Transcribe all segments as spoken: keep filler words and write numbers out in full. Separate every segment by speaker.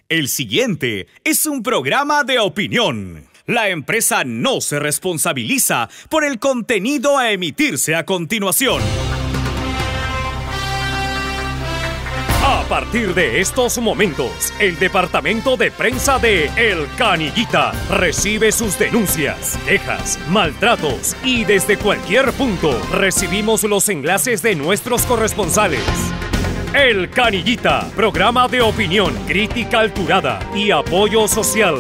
Speaker 1: El siguiente es un programa de opinión. La empresa no se responsabiliza por el contenido a emitirse a continuación. A partir de estos momentos, el departamento de prensa de El Canillita recibe sus denuncias, quejas, maltratos y desde cualquier punto recibimos los enlaces de nuestros corresponsales. El Canillita, programa de opinión, crítica alturada y apoyo social.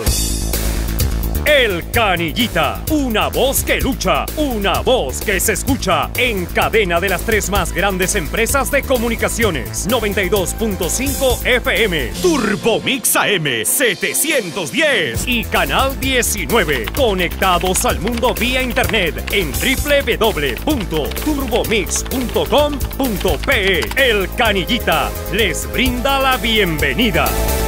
Speaker 1: El Canillita, una voz que lucha, una voz que se escucha en cadena de las tres más grandes empresas de comunicaciones. noventa y dos punto cinco F M, Turbomix A M setecientos diez y Canal diecinueve. Conectados al mundo vía internet en doble u doble u doble u punto turbomix punto com punto pe. El Canillita les brinda la bienvenida.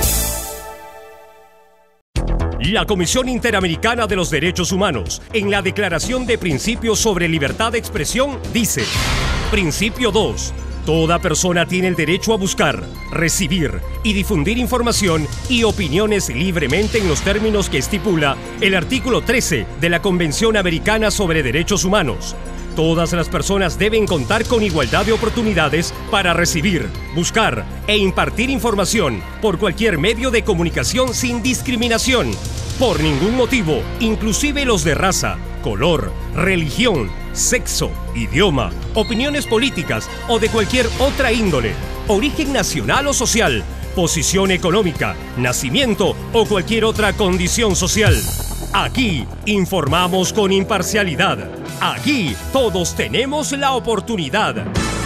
Speaker 1: La Comisión Interamericana de los Derechos Humanos, en la Declaración de Principios sobre Libertad de Expresión, dice: Principio dos. Toda persona tiene el derecho a buscar, recibir y difundir información y opiniones libremente en los términos que estipula el artículo trece de la Convención Americana sobre Derechos Humanos. Todas las personas deben contar con igualdad de oportunidades para recibir, buscar e impartir información por cualquier medio de comunicación sin discriminación, por ningún motivo, inclusive los de raza, color, religión, sexo, idioma, opiniones políticas o de cualquier otra índole, origen nacional o social, posición económica, nacimiento o cualquier otra condición social. Aquí informamos con imparcialidad. Aquí todos tenemos la oportunidad.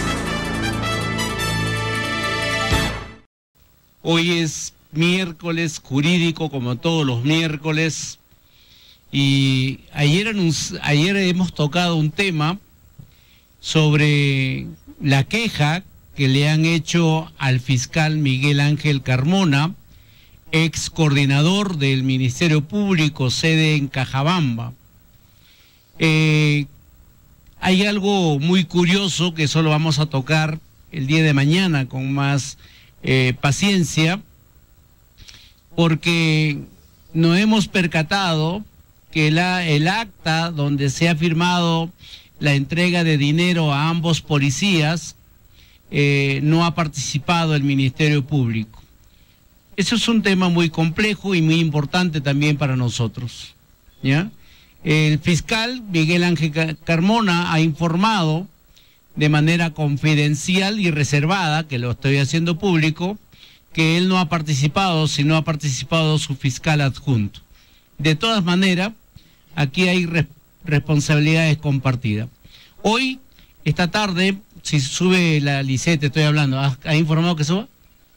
Speaker 2: Hoy es miércoles jurídico, como todos los miércoles, y ayer, ayer hemos tocado un tema sobre la queja que le han hecho al fiscal Miguel Ángel Carmona, ex coordinador del Ministerio Público, sede en Cajabamba. Eh, hay algo muy curioso que solo vamos a tocar el día de mañana con más eh, paciencia, porque nos hemos percatado que la, el acta donde se ha firmado la entrega de dinero a ambos policías eh, no ha participado el Ministerio Público. Eso es un tema muy complejo y muy importante también para nosotros, ¿ya? El fiscal Miguel Ángel Carmona ha informado de manera confidencial y reservada, que lo estoy haciendo público, que él no ha participado, sino ha participado su fiscal adjunto. De todas maneras, aquí hay re responsabilidades compartidas. Hoy, esta tarde, si sube la Lisette, estoy hablando, ¿ha, ha informado que suba?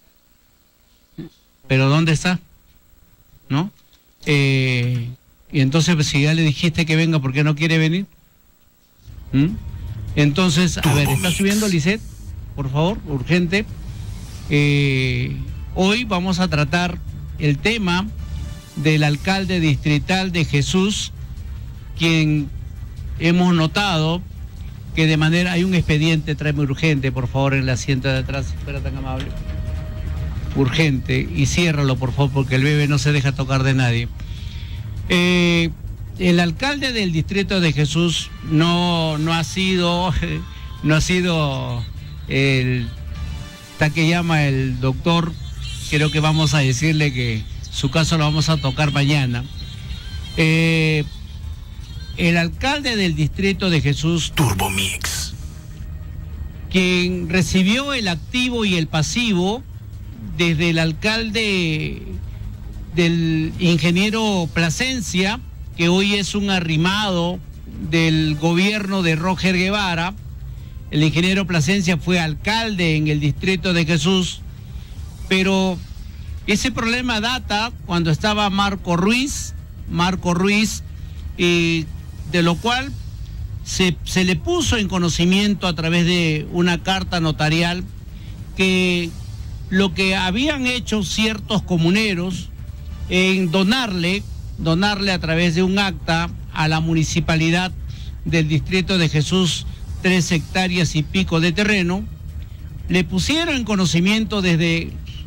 Speaker 2: ¿Pero dónde está? ¿No? Eh, y entonces, pues, si ya le dijiste que venga, ¿por qué no quiere venir? ¿Mm? Entonces, a ver, ¿está subiendo Lisette? Por favor, urgente. Eh, hoy vamos a tratar el tema del alcalde distrital de Jesús, quien hemos notado que de manera... Hay un expediente, tráeme urgente, por favor, en el asiento de atrás, si fuera tan amable. Urgente, y ciérralo por favor, porque el bebé no se deja tocar de nadie. Eh, el alcalde del distrito de Jesús no, no ha sido, no ha sido el tal que llama el doctor. Creo que vamos a decirle que su caso lo vamos a tocar mañana. Eh, el alcalde del distrito de Jesús,
Speaker 1: Turbomix,
Speaker 2: quien recibió el activo y el pasivo desde el alcalde del ingeniero Plasencia, que hoy es un arrimado del gobierno de Roger Guevara. El ingeniero Plasencia fue alcalde en el distrito de Jesús, pero ese problema data cuando estaba Marco Ruiz, Marco Ruiz, eh, de lo cual se, se le puso en conocimiento a través de una carta notarial que lo que habían hecho ciertos comuneros en donarle, donarle a través de un acta a la municipalidad del distrito de Jesús tres hectáreas y pico de terreno, le pusieron en conocimiento desde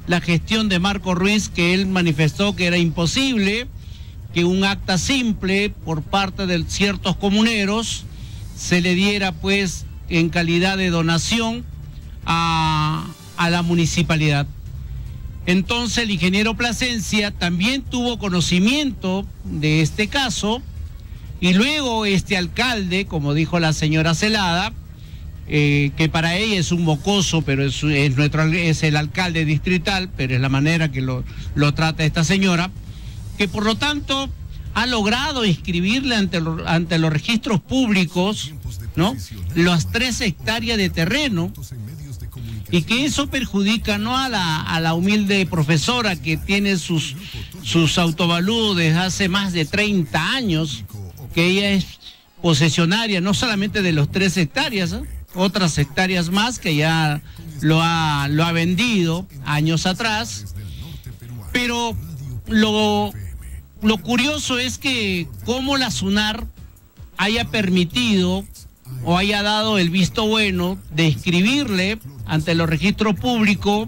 Speaker 2: la gestión de Marco Ruiz, que él manifestó que era imposible que un acta simple por parte de ciertos comuneros se le diera pues en calidad de donación a, a la municipalidad. Entonces el ingeniero Plasencia también tuvo conocimiento de este caso y luego este alcalde, como dijo la señora Celada, eh, que para ella es un mocoso, pero es, es, nuestro, es el alcalde distrital, pero es la manera que lo, lo trata esta señora, que por lo tanto ha logrado inscribirle ante, lo, ante los registros públicos, ¿no?, las tres hectáreas de terreno, y que eso perjudica no a la, a la humilde profesora que tiene sus, sus autovalúos desde hace más de treinta años, que ella es posesionaria no solamente de los tres hectáreas, ¿eh?, otras hectáreas más que ya lo ha, lo ha vendido años atrás, pero lo... Lo curioso es que cómo la SUNAR haya permitido o haya dado el visto bueno de inscribirle ante los registros públicos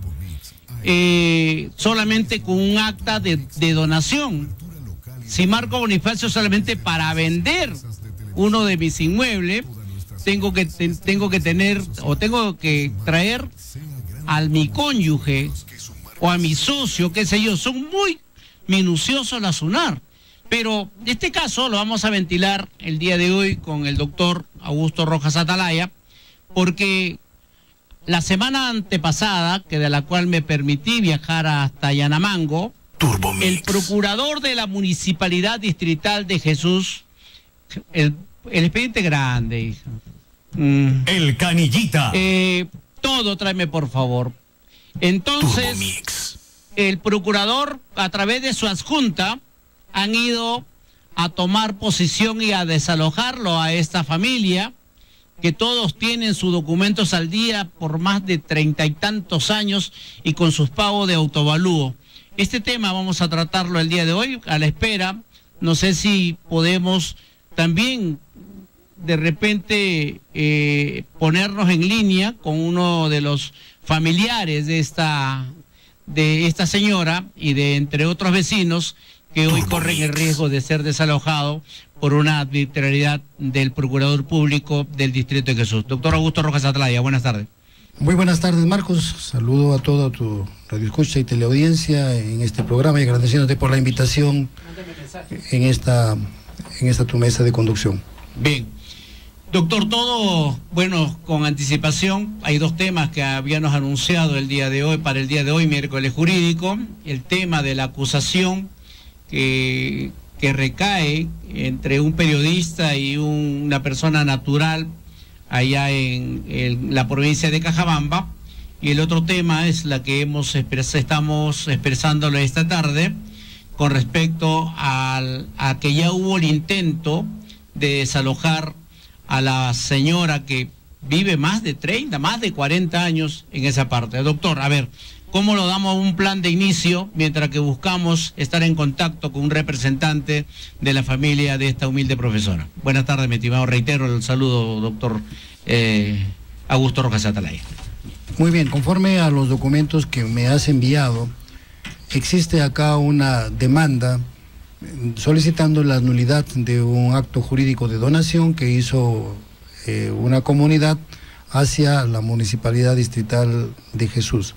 Speaker 2: eh, solamente con un acta de, de donación. Si Marco Bonifacio solamente para vender uno de mis inmuebles, tengo que, te, tengo que tener o tengo que traer a mi cónyuge o a mi socio, qué sé yo, son muy minucioso la SUNAR, pero este caso lo vamos a ventilar el día de hoy con el doctor Augusto Rojas Atalaya, porque la semana antepasada, que de la cual me permití viajar hasta Yanamango, Turbomix, el procurador de la Municipalidad Distrital de Jesús, el, el expediente grande, hija. Mm.
Speaker 1: El canillita.
Speaker 2: Eh, todo tráeme, por favor. Entonces... Turbomix. El procurador, a través de su adjunta, han ido a tomar posición y a desalojarlo a esta familia, que todos tienen sus documentos al día por más de treinta y tantos años y con sus pagos de autovalúo. Este tema vamos a tratarlo el día de hoy, a la espera. No sé si podemos también de repente eh, ponernos en línea con uno de los familiares de esta... de esta señora y de entre otros vecinos que hoy corren el riesgo de ser desalojados por una arbitrariedad del Procurador Público del Distrito de Jesús. Doctor Augusto Rojas Atalaya, buenas tardes.
Speaker 3: Muy buenas tardes, Marcos. Saludo a toda tu radioescucha y teleaudiencia en este programa y agradeciéndote por la invitación en esta, en esta tu mesa de conducción.
Speaker 2: Bien. Doctor, todo, bueno, con anticipación, hay dos temas que habíamos anunciado el día de hoy, para el día de hoy, miércoles jurídico, el tema de la acusación que, que recae entre un periodista y un, una persona natural allá en, en la provincia de Cajabamba, y el otro tema es la que hemos expres, estamos expresándolo esta tarde, con respecto al, a que ya hubo el intento de desalojar a la señora que vive más de treinta, más de cuarenta años en esa parte. Doctor, a ver, ¿cómo lo damos un plan de inicio mientras que buscamos estar en contacto con un representante de la familia de esta humilde profesora? Buenas tardes, mi estimado, reitero el saludo, doctor eh, Augusto Rojas Atalaya.
Speaker 3: Muy bien, conforme a los documentos que me has enviado, existe acá una demanda solicitando la nulidad de un acto jurídico de donación que hizo eh, una comunidad hacia la Municipalidad Distrital de Jesús.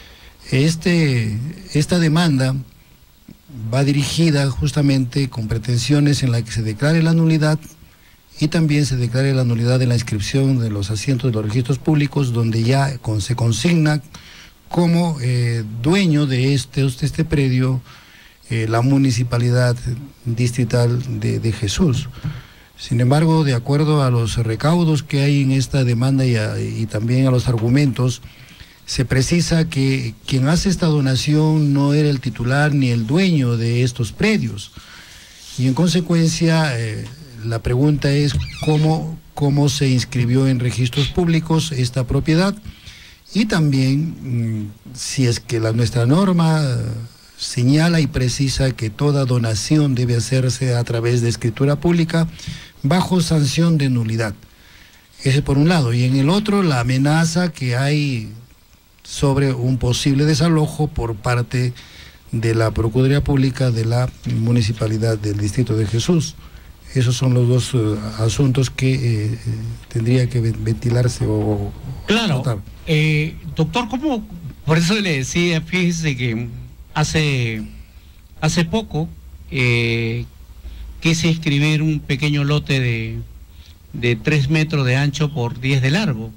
Speaker 3: Este, esta demanda va dirigida justamente con pretensiones en la que se declare la nulidad y también se declare la nulidad de la inscripción de los asientos de los registros públicos, donde ya con, se consigna como eh, dueño de este, de este predio Eh, la Municipalidad Distrital de, de Jesús. Sin embargo, de acuerdo a los recaudos que hay en esta demanda y, a, y también a los argumentos, se precisa que quien hace esta donación no era el titular ni el dueño de estos predios. Y en consecuencia, eh, la pregunta es cómo, cómo se inscribió en registros públicos esta propiedad y también mmm, si es que la, nuestra norma señala y precisa que toda donación debe hacerse a través de escritura pública bajo sanción de nulidad. Ese por un lado. Y en el otro, la amenaza que hay sobre un posible desalojo por parte de la Procuraduría Pública de la Municipalidad del Distrito de Jesús. Esos son los dos uh, asuntos que eh, tendría que ventilarse o...
Speaker 2: Claro, eh, doctor, ¿cómo? Por eso le decía, fíjese que hace, hace poco eh, quise escribir un pequeño lote de, de tres metros de ancho por diez de largo.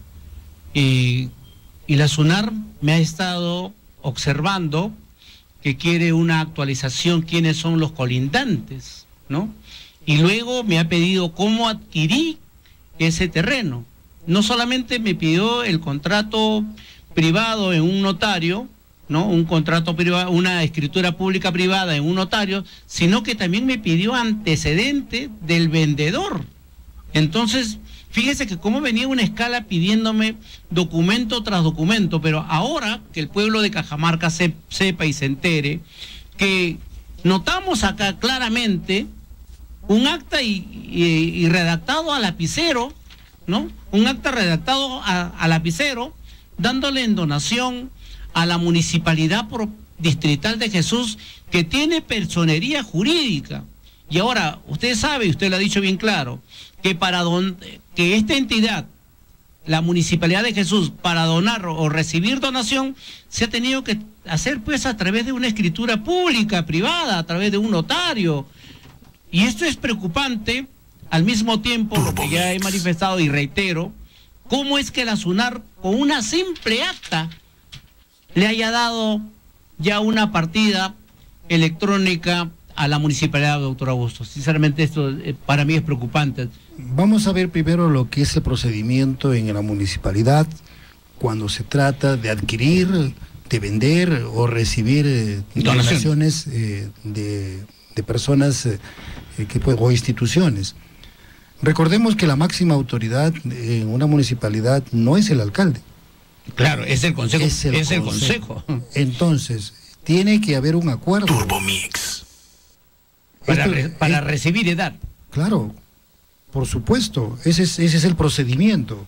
Speaker 2: Y, y la SUNAR me ha estado observando que quiere una actualización, quiénes son los colindantes, ¿no? Y luego me ha pedido cómo adquirí ese terreno. No solamente me pidió el contrato privado en un notario, ¿no? Un contrato privado, una escritura pública privada en un notario, sino que también me pidió antecedente del vendedor. Entonces, fíjese que cómo venía una escala pidiéndome documento tras documento, pero ahora que el pueblo de Cajamarca se, sepa y se entere que notamos acá claramente un acta y, y, y redactado a lapicero, ¿no? Un acta redactado a, a lapicero, dándole en donación a la Municipalidad Distrital de Jesús, que tiene personería jurídica. Y ahora, usted sabe, usted lo ha dicho bien claro, que para don, que esta entidad, la Municipalidad de Jesús, para donar o recibir donación, se ha tenido que hacer pues a través de una escritura pública, privada, a través de un notario. Y esto es preocupante, al mismo tiempo, lo que ya he manifestado y reitero, cómo es que la SUNAR, con una simple acta, le haya dado ya una partida electrónica a la municipalidad, doctor Augusto. Sinceramente, esto eh, para mí es preocupante.
Speaker 3: Vamos a ver primero lo que es el procedimiento en la municipalidad cuando se trata de adquirir, de vender o recibir eh, donaciones eh, de, de personas eh, que, o instituciones. Recordemos que la máxima autoridad en una municipalidad no es el alcalde.
Speaker 2: Claro, es el consejo.
Speaker 3: Es el,
Speaker 2: es el
Speaker 3: consejo.
Speaker 2: consejo.
Speaker 3: Entonces, tiene que haber un acuerdo.
Speaker 4: Turbomix.
Speaker 2: Para,
Speaker 3: Esto,
Speaker 2: re, para
Speaker 3: es,
Speaker 2: recibir y dar.
Speaker 3: Claro, por supuesto, ese es, ese es el procedimiento.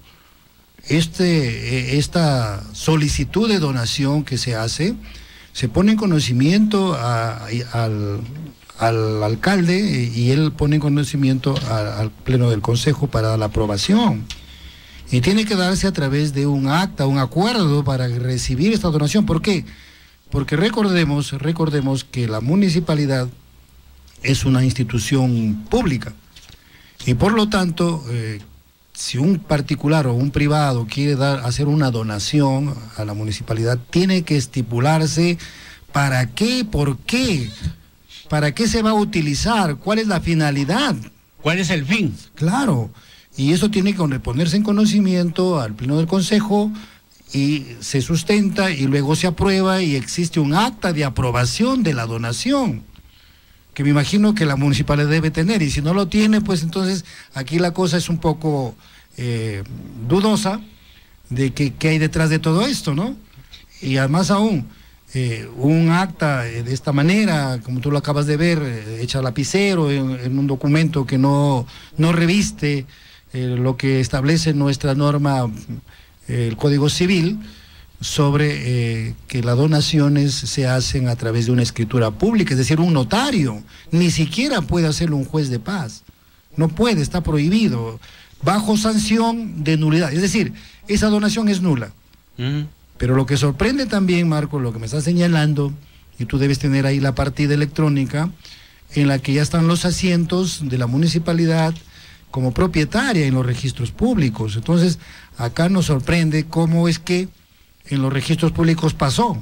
Speaker 3: Este, esta solicitud de donación que se hace, se pone en conocimiento a, a, al, al alcalde y él pone en conocimiento a, al pleno del consejo para la aprobación. Y tiene que darse a través de un acta, un acuerdo para recibir esta donación. ¿Por qué? Porque recordemos, recordemos que la municipalidad es una institución pública. Y por lo tanto, eh, si un particular o un privado quiere dar, hacer una donación a la municipalidad, tiene que estipularse para qué, por qué, para qué se va a utilizar, cuál es la finalidad.
Speaker 2: ¿Cuál es el fin?
Speaker 3: Claro. Y eso tiene que ponerse en conocimiento al pleno del consejo y se sustenta y luego se aprueba y existe un acta de aprobación de la donación, que me imagino que la municipalidad debe tener, y si no lo tiene, pues entonces aquí la cosa es un poco eh, dudosa de que, que hay detrás de todo esto, ¿no? Y además aún, eh, un acta de esta manera, como tú lo acabas de ver, eh, hecha a lapicero en, en un documento que no, no reviste Eh, lo que establece nuestra norma, eh, el Código Civil, sobre eh, que las donaciones se hacen a través de una escritura pública, es decir, un notario. Ni siquiera puede hacerlo un juez de paz. No puede, está prohibido, bajo sanción de nulidad. Es decir, esa donación es nula. Mm. Pero lo que sorprende también, Marco, lo que me estás señalando, y tú debes tener ahí la partida electrónica, en la que ya están los asientos de la municipalidad como propietaria en los registros públicos. Entonces, acá nos sorprende cómo es que en los registros públicos pasó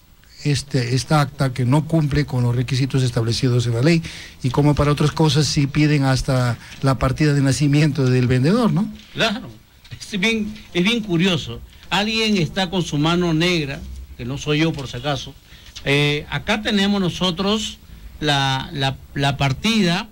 Speaker 3: este, esta acta que no cumple con los requisitos establecidos en la ley, y como para otras cosas sí piden hasta la partida de nacimiento del vendedor, ¿no?
Speaker 2: Claro, es bien, es bien curioso. Alguien está con su mano negra, que no soy yo por si acaso. Eh, acá tenemos nosotros la, la, la partida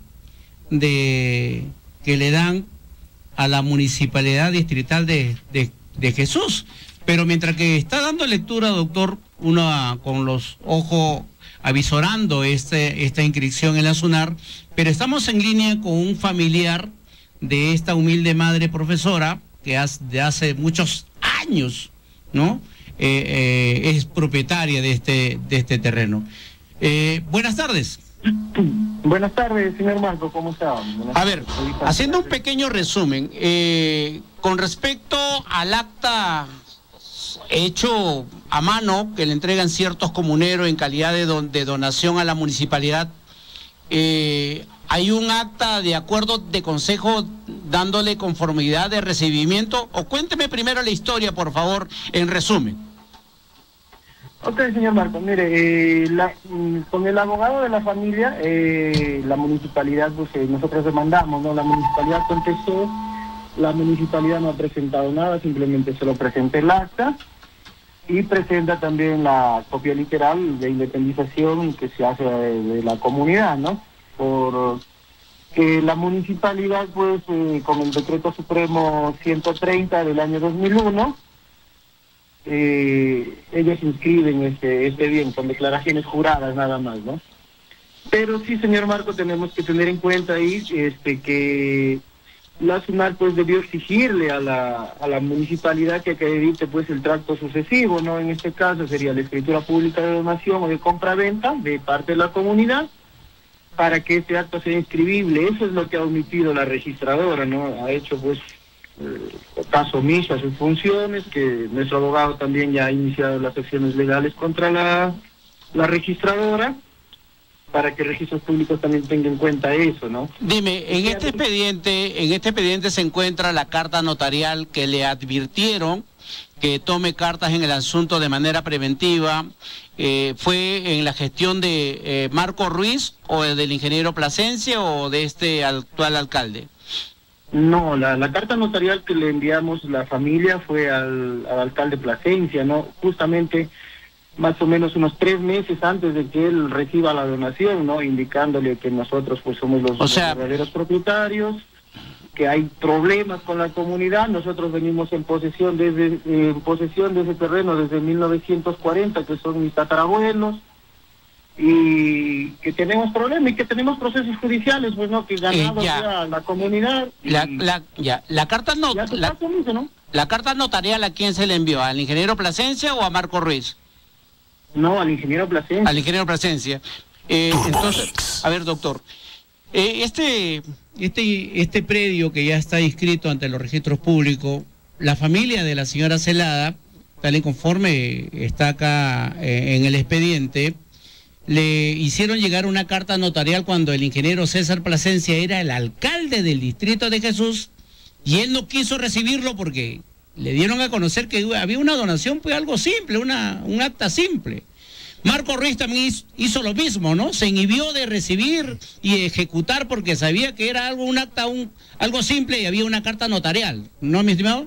Speaker 2: de... que le dan a la Municipalidad Distrital de, de, de Jesús. Pero mientras que está dando lectura, doctor, uno con los ojos avisorando este, esta inscripción en la SUNAR, pero estamos en línea con un familiar de esta humilde madre profesora que hace, de hace muchos años, ¿no?, eh, eh, es propietaria de este, de este terreno. Eh, buenas tardes.
Speaker 4: Buenas tardes, señor Marco, ¿cómo está? Buenas
Speaker 2: A ver, haciendo un pequeño resumen, eh, con respecto al acta hecho a mano que le entregan ciertos comuneros en calidad de, don, de donación a la municipalidad, eh, ¿hay un acta de acuerdo de consejo dándole conformidad de recibimiento? O cuénteme primero la historia, por favor, en resumen.
Speaker 4: Ok, señor Marco, mire, eh, la, con el abogado de la familia, eh, la municipalidad, pues eh, nosotros demandamos, ¿no? La municipalidad contestó, la municipalidad no ha presentado nada, simplemente se lo presenta el acta y presenta también la copia literal de independización que se hace de, de la comunidad, ¿no? Por que la municipalidad, pues, eh, con el decreto supremo ciento treinta del año dos mil uno, Eh, ellos inscriben este, este bien con declaraciones juradas nada más, ¿no? Pero sí, señor Marco, tenemos que tener en cuenta ahí este, que la SUNAT pues debió exigirle a la, a la municipalidad que acredite pues el tracto sucesivo, ¿no? En este caso sería la escritura pública de donación o de compra-venta de parte de la comunidad para que este acto sea inscribible. Eso es lo que ha omitido la registradora, ¿no? Ha hecho pues Eh, caso omiso a sus funciones, que nuestro abogado también ya ha iniciado las acciones legales contra la, la registradora para que registros públicos también tengan en cuenta eso, ¿no?
Speaker 2: Dime, en este expediente, en este expediente se encuentra la carta notarial que le advirtieron que tome cartas en el asunto de manera preventiva. Eh, ¿Fue en la gestión de eh, Marco Ruiz o del ingeniero Plasencia o de este actual alcalde?
Speaker 4: No, la, la carta notarial que le enviamos la familia fue al, al alcalde Plasencia, ¿no? Justamente más o menos unos tres meses antes de que él reciba la donación, ¿no? Indicándole que nosotros pues somos los,
Speaker 2: o sea,
Speaker 4: los verdaderos propietarios, que hay problemas con la comunidad. Nosotros venimos en posesión desde eh, en posesión de ese terreno desde mil novecientos cuarenta, que son mis tatarabuelos, y que tenemos problemas y que tenemos procesos judiciales, pues no, que ganado
Speaker 2: eh,
Speaker 4: sea la comunidad.
Speaker 2: La, la, ya, la carta no, la,
Speaker 4: caso, ¿no?
Speaker 2: La carta notarial, ¿a quién se le envió? ¿Al ingeniero Plasencia o a Marco Ruiz?
Speaker 4: No, al ingeniero Plasencia.
Speaker 2: Al ingeniero Plasencia. Eh, entonces, a ver, doctor, eh, este, este, este predio que ya está inscrito ante los registros públicos, la familia de la señora Celada, tal y conforme está acá eh, en el expediente, le hicieron llegar una carta notarial cuando el ingeniero César Plasencia era el alcalde del distrito de Jesús y él no quiso recibirlo porque le dieron a conocer que había una donación, pues algo simple, una, un acta simple. Marco Ruiz también hizo lo mismo, ¿no? Se inhibió de recibir y ejecutar porque sabía que era algo, un acta, un, algo simple y había una carta notarial, ¿no, mi estimado?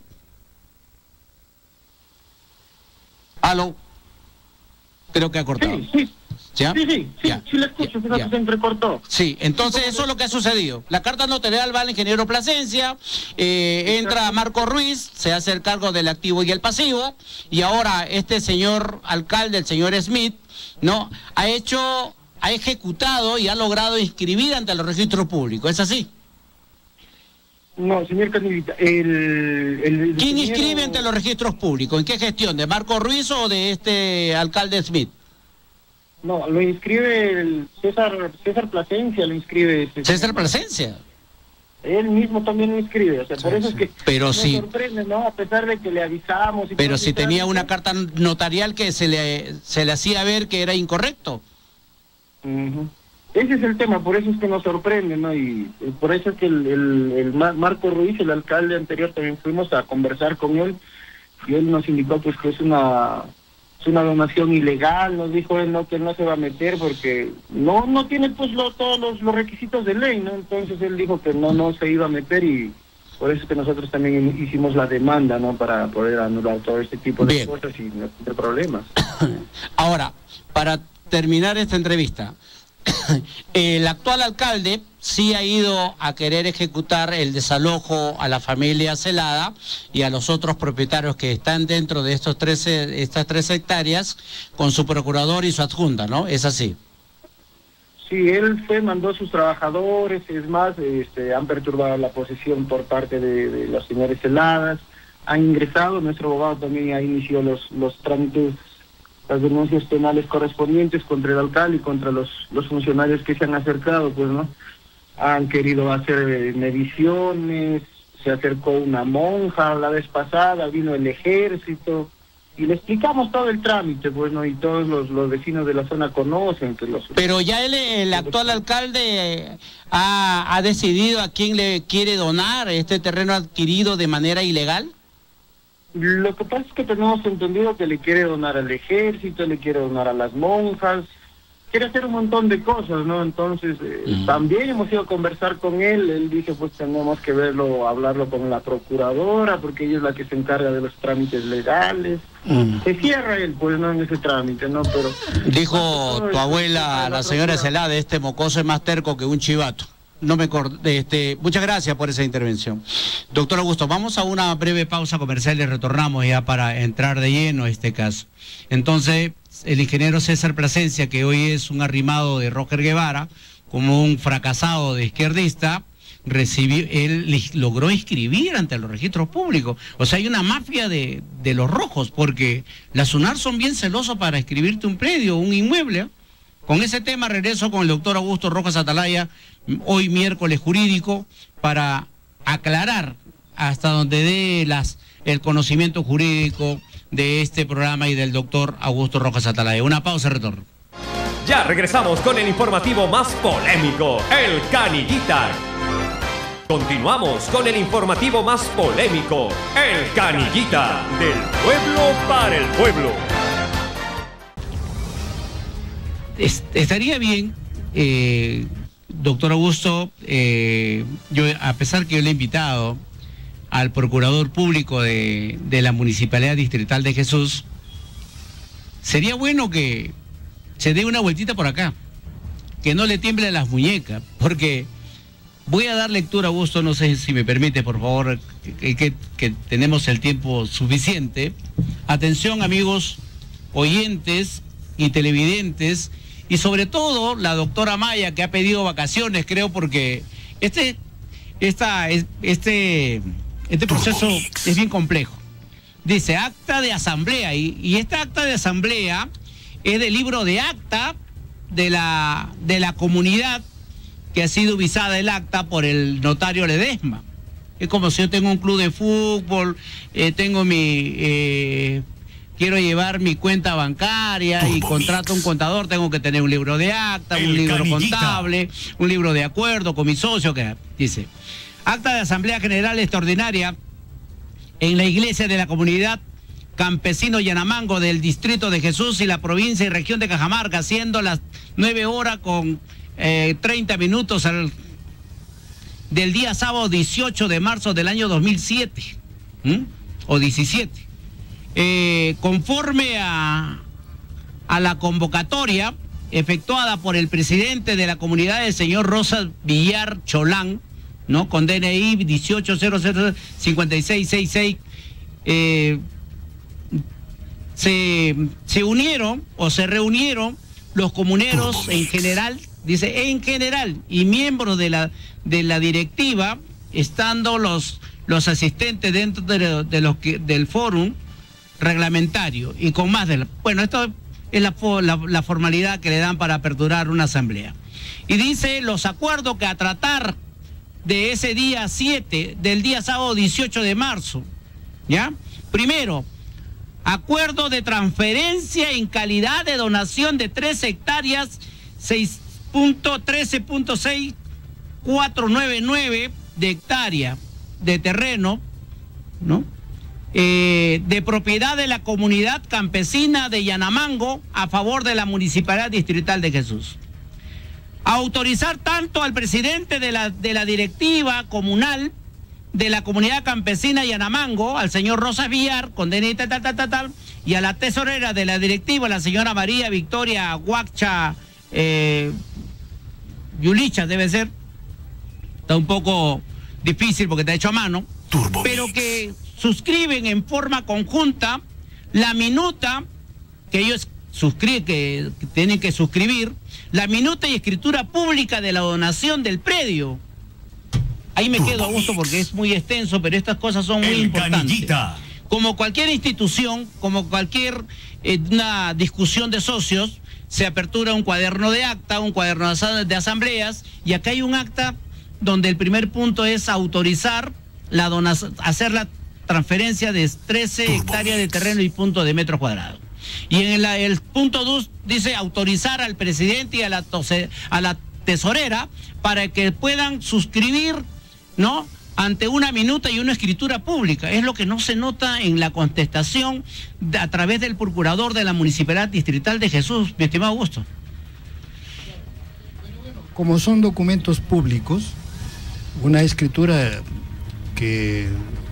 Speaker 2: ¿Aló? Creo que ha cortado.
Speaker 4: Sí, sí.
Speaker 2: ¿Ya?
Speaker 4: Sí, sí, sí,
Speaker 2: ya,
Speaker 4: sí le escucho, ya, ya. Se entrecortó.
Speaker 2: Sí, entonces eso es lo que ha sucedido. La carta notarial va al ingeniero Plasencia, eh, entra Marco Ruiz, se hace el cargo del activo y el pasivo, y ahora este señor alcalde, el señor Smith, ¿no? Ha hecho, ha ejecutado y ha logrado inscribir ante los registros públicos, ¿es así?
Speaker 4: No, señor Canivita, el... el, el
Speaker 2: ¿Quién
Speaker 4: ingeniero...
Speaker 2: inscribe ante los registros públicos? ¿En qué gestión? ¿De Marco Ruiz o de este alcalde Smith?
Speaker 4: No, lo inscribe el César César Plasencia, lo inscribe... Este,
Speaker 2: ¿César Plasencia?
Speaker 4: Él mismo también lo inscribe, o sea, por sí, eso sí. es que
Speaker 2: pero
Speaker 4: nos
Speaker 2: sí.
Speaker 4: sorprende, ¿no? A pesar de que le avisamos... Y
Speaker 2: pero si tenía una carta notarial que se le, se le hacía ver que era incorrecto.
Speaker 4: Uh-huh. Ese es el tema, por eso es que nos sorprende, ¿no? Y, y por eso es que el, el, el Marco Ruiz, el alcalde anterior, también fuimos a conversar con él y él nos indicó pues que es una... una donación ilegal, nos dijo él no que no se va a meter porque no no tiene pues lo, todos los, los requisitos de ley, ¿no? Entonces él dijo que no no se iba a meter y por eso es que nosotros también hicimos la demanda, ¿no? Para poder anular todo este tipo de Bien. cosas y no tener problemas.
Speaker 2: Ahora, para terminar esta entrevista, el actual alcalde sí ha ido a querer ejecutar el desalojo a la familia Celada y a los otros propietarios que están dentro de estos trece, estas tres hectáreas con su procurador y su adjunta, ¿no? ¿Es así?
Speaker 4: Sí, él fue, mandó a sus trabajadores, es más, este, han perturbado la posesión por parte de, de los señores Celadas, han ingresado, nuestro abogado también ya inició los, los trámites, las denuncias penales correspondientes contra el alcalde y contra los, los funcionarios que se han acercado, pues, ¿no? Han querido hacer eh, mediciones, se acercó una monja la vez pasada, vino el ejército, y le explicamos todo el trámite, pues, ¿no? Y todos los, los vecinos de la zona conocen que los...
Speaker 2: Pero ya el, el actual alcalde ha, ha decidido a quién le quiere donar este terreno adquirido de manera ilegal.
Speaker 4: Lo que pasa es que tenemos entendido que le quiere donar al ejército, le quiere donar a las monjas, quiere hacer un montón de cosas, ¿no? Entonces, eh, uh-huh. también hemos ido a conversar con él, él dice, pues tenemos que verlo, hablarlo con la procuradora, porque ella es la que se encarga de los trámites legales. Uh-huh. Se cierra él, pues, no en ese trámite, ¿no? Pero...
Speaker 2: Dijo tu abuela, la señora Celade, este mocoso es más terco que un chivato. No me este, muchas gracias por esa intervención. Doctor Augusto, vamos a una breve pausa comercial y retornamos ya para entrar de lleno a este caso. Entonces, el ingeniero César Plasencia, que hoy es un arrimado de Roger Guevara, como un fracasado de izquierdista, recibió, él logró inscribir ante los registros públicos. O sea, hay una mafia de, de los rojos, porque las SUNAR son bien celosos para escribirte un predio, un inmueble, ¿eh? Con ese tema regreso con el doctor Augusto Rojas Atalaya, hoy miércoles jurídico, para aclarar hasta donde dé las, el conocimiento jurídico de este programa y del doctor Augusto Rojas Atalaya. Una pausa, retorno.
Speaker 1: Ya regresamos con el informativo más polémico, el Canillita. Continuamos con el informativo más polémico, el Canillita, del pueblo para el pueblo.
Speaker 2: Estaría bien, eh, doctor Augusto, eh, yo a pesar que yo le he invitado al procurador público de, de la Municipalidad Distrital de Jesús, sería bueno que se dé una vueltita por acá, que no le tiemblen las muñecas, porque voy a dar lectura, Augusto, no sé si me permite, por favor, que, que, que tenemos el tiempo suficiente. Atención, amigos oyentes y televidentes, y sobre todo la doctora Maya, que ha pedido vacaciones, creo, porque este, esta, este, este proceso es bien complejo. Dice acta de asamblea, y, y esta acta de asamblea es del libro de acta de la, de la comunidad que ha sido visada el acta por el notario Ledesma. Es como si yo tengo un club de fútbol, eh, tengo mi... Eh, quiero llevar mi cuenta bancaria y contrato un contador, tengo que tener un libro de acta, un libro contable, un libro de acuerdo con mi socio, que dice, acta de Asamblea General Extraordinaria en la iglesia de la comunidad campesino Yanamango del distrito de Jesús y la provincia y región de Cajamarca, siendo las nueve horas con eh, treinta minutos al, del día sábado dieciocho de marzo del año dos mil siete, ¿Mm? o diecisiete. Eh, conforme a, a la convocatoria efectuada por el presidente de la comunidad, el señor Rosas Villar Cholán, ¿no? Con D N I dieciocho cero cero cincuenta y seis sesenta y seis, eh, se, se unieron o se reunieron los comuneros en general, dice en general, y miembros de la, de la directiva, estando los, los asistentes dentro de, de los que, del fórum reglamentario y con más de la, bueno, esto es la, la, la formalidad que le dan para aperturar una asamblea. Y dice los acuerdos que a tratar de ese día siete, del día sábado dieciocho de marzo, ¿ya? Primero, acuerdo de transferencia en calidad de donación de tres hectáreas, seis punto trece punto seis cuatro nueve nueve de hectárea de terreno, ¿no? Eh, de propiedad de la comunidad campesina de Yanamango a favor de la Municipalidad Distrital de Jesús. Autorizar tanto al presidente de la, de la directiva comunal de la comunidad campesina Yanamango, al señor Rosas Villar, con D N I tal, tal, tal, tal, tal, y a la tesorera de la directiva, la señora María Victoria Huacha eh, Yulicha, debe ser. Está un poco difícil porque está hecho a mano, Turbo pero Mix. Que suscriben en forma conjunta la minuta que ellos suscriben, que, que tienen que suscribir, la minuta y escritura pública de la donación del predio. Ahí me quedo a gusto porque es muy extenso, pero estas cosas son muy
Speaker 1: El
Speaker 2: importantes.
Speaker 1: Canillita.
Speaker 2: Como cualquier institución, como cualquier eh, una discusión de socios, se apertura un cuaderno de acta, un cuaderno de asambleas, y acá hay un acta donde el primer punto es autorizar la donación, hacer la transferencia de trece hectáreas de terreno y punto de metros cuadrados. Y en el, el punto dos dice autorizar al presidente y a la, tose, a la tesorera para que puedan suscribir, ¿no?, ante una minuta y una escritura pública. Es lo que no se nota en la contestación de, a través del procurador de la Municipalidad Distrital de Jesús, mi estimado Augusto.
Speaker 3: Como son documentos públicos, una escritura que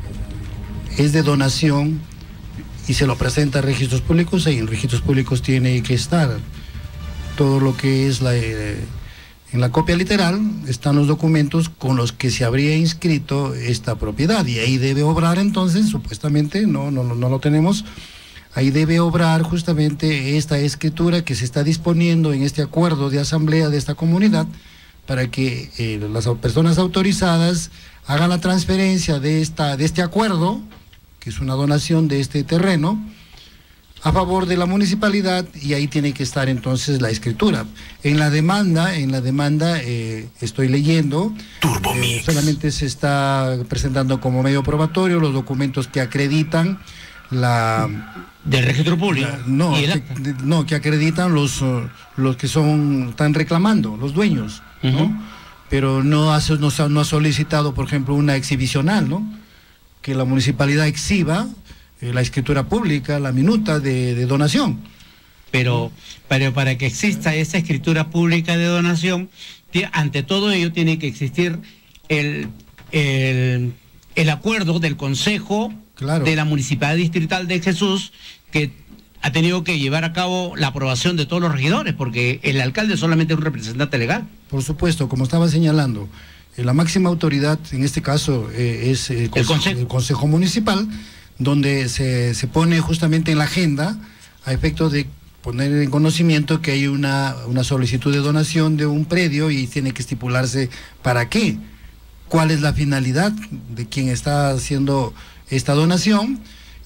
Speaker 3: es de donación y se lo presenta a registros públicos, y en registros públicos tiene que estar todo lo que es la... Eh, en la copia literal están los documentos con los que se habría inscrito esta propiedad, y ahí debe obrar entonces, supuestamente, no, no, no lo tenemos, ahí debe obrar justamente esta escritura que se está disponiendo en este acuerdo de asamblea de esta comunidad, para que eh, las personas autorizadas hagan la transferencia de, esta, de este acuerdo, que es una donación de este terreno, a favor de la municipalidad, y ahí tiene que estar entonces la escritura. En la demanda, en la demanda eh, estoy leyendo, eh, solamente se está presentando como medio probatorio los documentos que acreditan la...
Speaker 2: Del registro público.
Speaker 3: La, no, que, no, que acreditan los, uh, los que son, están reclamando, los dueños, uh-huh. ¿no? Pero no, hace, no, no ha solicitado, por ejemplo, una exhibicional, ¿no? Que la municipalidad exhiba la escritura pública, la minuta de, de donación.
Speaker 2: Pero, pero para que exista esa escritura pública de donación, ante todo ello tiene que existir el, el, el acuerdo del Consejo claro. de la Municipalidad Distrital de Jesús, que ha tenido que llevar a cabo la aprobación de todos los regidores, porque el alcalde solamente es un representante legal.
Speaker 3: Por supuesto, como estaba señalando, eh, la máxima autoridad, en este caso, eh, es el,
Speaker 2: el, consejo.
Speaker 3: el Consejo Municipal, donde se, se pone justamente en la agenda a efecto de poner en conocimiento que hay una, una solicitud de donación de un predio, y tiene que estipularse para qué, cuál es la finalidad de quien está haciendo esta donación,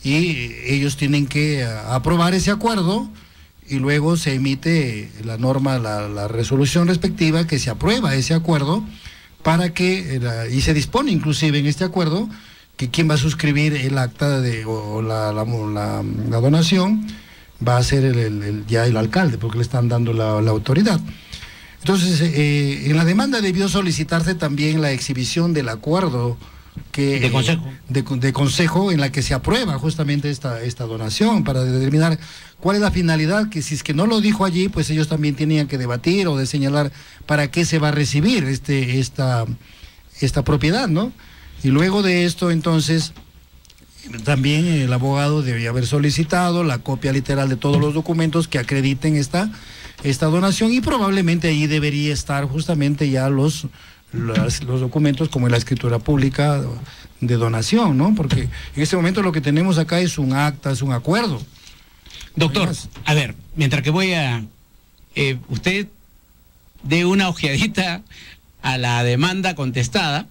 Speaker 3: y ellos tienen que aprobar ese acuerdo, y luego se emite la norma, la, la resolución respectiva, que se aprueba ese acuerdo, para que, y se dispone inclusive en este acuerdo, que quien va a suscribir el acta de, o la, la, la, la donación va a ser el, el, el, ya el alcalde, porque le están dando la, la autoridad. Entonces, eh, en la demanda debió solicitarse también la exhibición del acuerdo que,
Speaker 2: de consejo.
Speaker 3: De, de consejo en la que se aprueba justamente esta, esta donación, para determinar cuál es la finalidad, que si es que no lo dijo allí, pues ellos también tenían que debatir o de señalar para qué se va a recibir este, esta, esta propiedad, ¿no? Y luego de esto, entonces, también el abogado debía haber solicitado la copia literal de todos los documentos que acrediten esta, esta donación, y probablemente ahí debería estar justamente ya los, los, los documentos como la escritura pública de donación, ¿no? Porque en este momento lo que tenemos acá es un acta, es un acuerdo.
Speaker 2: Doctor, a ver, mientras que voy a... Eh, usted dé una ojeadita a la demanda contestada,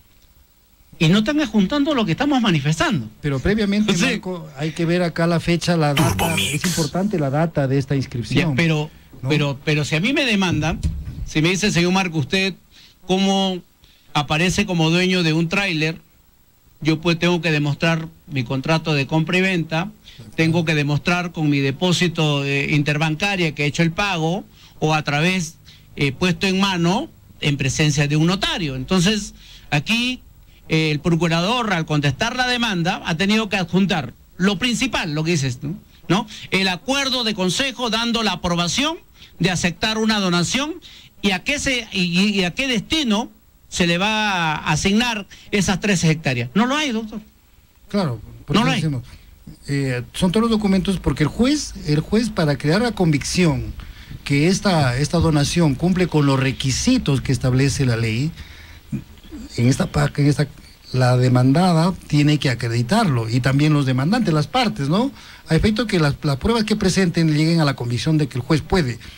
Speaker 2: y no están adjuntando lo que estamos manifestando.
Speaker 3: Pero previamente, sí. Marco, hay que ver acá la fecha, la data. Es importante la data de esta inscripción.
Speaker 2: Ya, pero, ¿no? pero, pero si a mí me demandan, si me dice, señor Marco, usted cómo aparece como dueño de un tráiler, yo pues tengo que demostrar mi contrato de compra y venta, tengo que demostrar con mi depósito eh, interbancaria que he hecho el pago, o a través eh, puesto en mano en presencia de un notario. Entonces, aquí el procurador, al contestar la demanda, ha tenido que adjuntar lo principal, lo que dices, ¿no? ¿no? El acuerdo de consejo dando la aprobación de aceptar una donación, y a qué se y, y a qué destino se le va a asignar esas trece hectáreas. No lo hay, doctor.
Speaker 3: Claro, por
Speaker 2: no lo hay.
Speaker 3: Decimos, eh, son todos los documentos, porque el juez, el juez para crear la convicción que esta, esta donación cumple con los requisitos que establece la ley, en esta en esta la demandada tiene que acreditarlo, y también los demandantes, las partes, ¿no? A efecto que las, las pruebas que presenten lleguen a la convicción de que el juez puede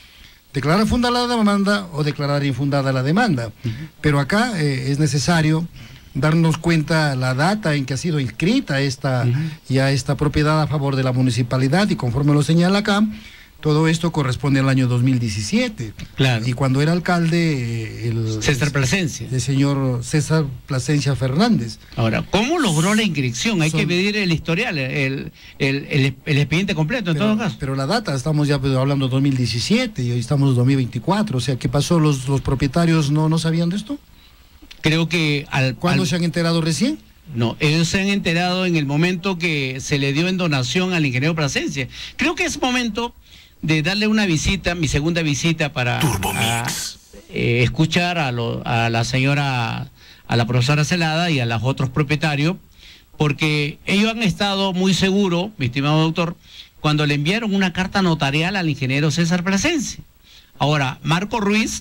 Speaker 3: declarar fundada la demanda o declarar infundada la demanda. Uh-huh. Pero acá eh, es necesario darnos cuenta la data en que ha sido inscrita esta, uh-huh. ya esta propiedad a favor de la municipalidad, y conforme lo señala acá, todo esto corresponde al año dos mil diecisiete.
Speaker 2: Claro.
Speaker 3: Y cuando era alcalde el
Speaker 2: César Plasencia.
Speaker 3: El señor César Plasencia Fernández.
Speaker 2: Ahora, ¿cómo logró la inscripción? Hay
Speaker 3: Son...
Speaker 2: que pedir el historial, el, el, el, el expediente completo, en
Speaker 3: pero,
Speaker 2: todo caso.
Speaker 3: Pero la data, estamos ya hablando de dos mil diecisiete y hoy estamos en dos mil veinticuatro. O sea, ¿qué pasó? ¿Los, los propietarios no, no sabían de esto?
Speaker 2: Creo que al...
Speaker 3: ¿Cuándo
Speaker 2: al...
Speaker 3: se han enterado recién?
Speaker 2: No, ellos se han enterado en el momento que se le dio en donación al ingeniero Plasencia. Creo que es momento de darle una visita, mi segunda visita, para a, eh, escuchar a, lo, a la señora, a la profesora Celada y a los otros propietarios, porque ellos han estado muy seguros, mi estimado doctor, cuando le enviaron una carta notarial al ingeniero César Plasencia. Ahora, Marco Ruiz,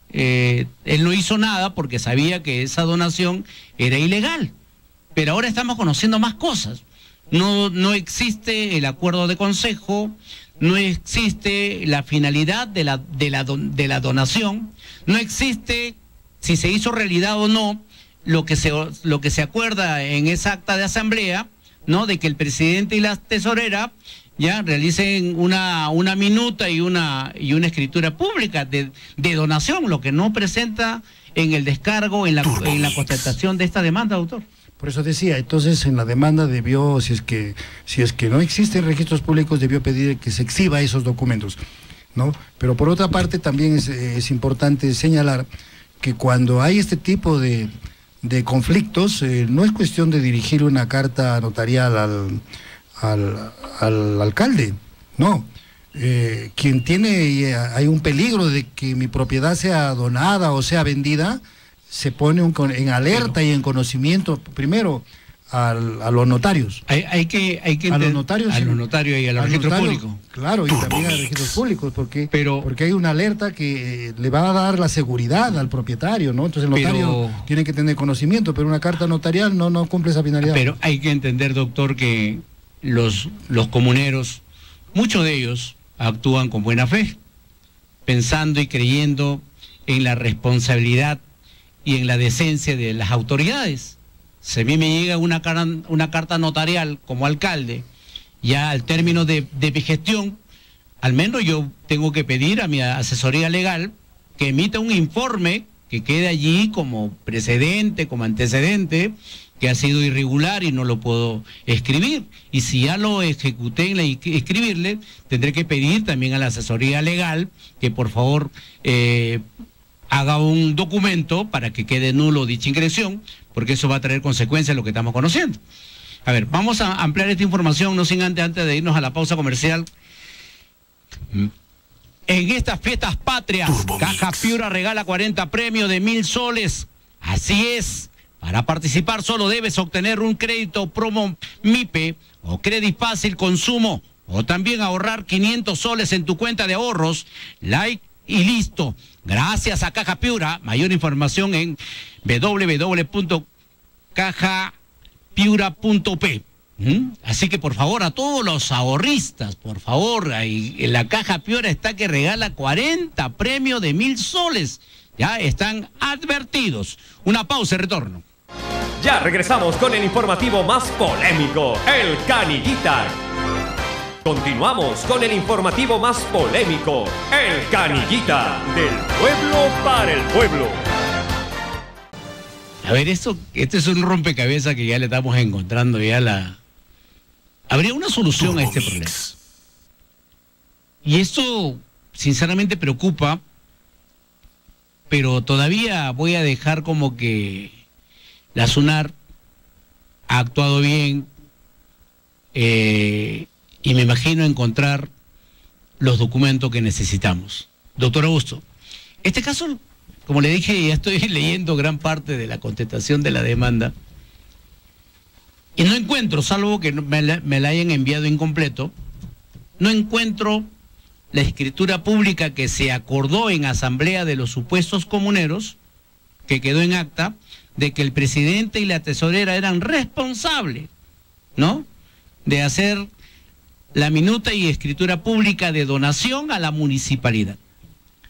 Speaker 2: eh, él no hizo nada porque sabía que esa donación era ilegal, pero ahora estamos conociendo más cosas. No, no existe el acuerdo de consejo, no existe la finalidad de la, de la, don, de la donación, no existe si se hizo realidad o no lo que se, lo que se acuerda en esa acta de asamblea, ¿no? De que el presidente y la tesorera ya realicen una, una minuta y una, y una escritura pública de, de donación, lo que no presenta en el descargo, en la, en la contestación de esta demanda, doctor.
Speaker 3: Por eso decía, entonces en la demanda debió, si es que si es que no existen registros públicos, debió pedir que se exhiba esos documentos, ¿no? Pero por otra parte también es, es importante señalar que cuando hay este tipo de, de conflictos, eh, no es cuestión de dirigir una carta notarial al, al, al alcalde, no. Eh, quien tiene, hay un peligro de que mi propiedad sea donada o sea vendida, se pone un, en alerta Pero, y en conocimiento, primero, al, a los notarios.
Speaker 2: Hay, hay que... Hay que
Speaker 3: a los notarios.
Speaker 2: A los notarios y a los registros públicos.
Speaker 3: Claro, y también a los registros públicos, porque, Pero, porque hay una alerta que le va a dar la seguridad al propietario, ¿no? Entonces el notario pero, tiene que tener conocimiento, pero una carta notarial no, no cumple esa finalidad.
Speaker 2: Pero hay que entender, doctor, que los, los comuneros, muchos de ellos actúan con buena fe, pensando y creyendo en la responsabilidad y en la decencia de las autoridades. Si a mí me llega una, una carta notarial como alcalde, ya al término de, de mi gestión, al menos yo tengo que pedir a mi asesoría legal que emita un informe que quede allí como precedente, como antecedente, que ha sido irregular y no lo puedo escribir. Y si ya lo ejecuté en la escribirle, tendré que pedir también a la asesoría legal que por favor eh, haga un documento para que quede nulo dicha inscripción, porque eso va a traer consecuencias a lo que estamos conociendo. A ver, vamos a ampliar esta información, no sin antes, antes de irnos a la pausa comercial. En estas fiestas patrias, Caja Piura regala cuarenta premios de mil soles. Así es. Para participar solo debes obtener un crédito promo MIPE o crédito fácil consumo, o también ahorrar quinientos soles en tu cuenta de ahorros, like y listo. Gracias a Caja Piura. Mayor información en w w w punto caja piura punto p. ¿Mm? Así que por favor a todos los ahorristas, por favor, ahí, en la Caja Piura está que regala cuarenta premios de mil soles. Ya están advertidos. Una pausa y retorno.
Speaker 1: Ya regresamos con el informativo más polémico, el Canillita. Continuamos con el informativo más polémico, el Canillita, del pueblo para el pueblo.
Speaker 2: A ver, esto, este es un rompecabezas que ya le estamos encontrando ya la... Habría una solución a este problema. Y esto, sinceramente, preocupa, pero todavía voy a dejar como que la SUNAR ha actuado bien, eh, y me imagino encontrar los documentos que necesitamos. Doctor Augusto, este caso, como le dije, ya estoy leyendo gran parte de la contestación de la demanda y no encuentro, salvo que me la, me la hayan enviado incompleto, no encuentro la escritura pública que se acordó en asamblea de los supuestos comuneros, que quedó en acta, de que el presidente y la tesorera eran responsables, ¿no?, de hacer la minuta y escritura pública de donación a la municipalidad.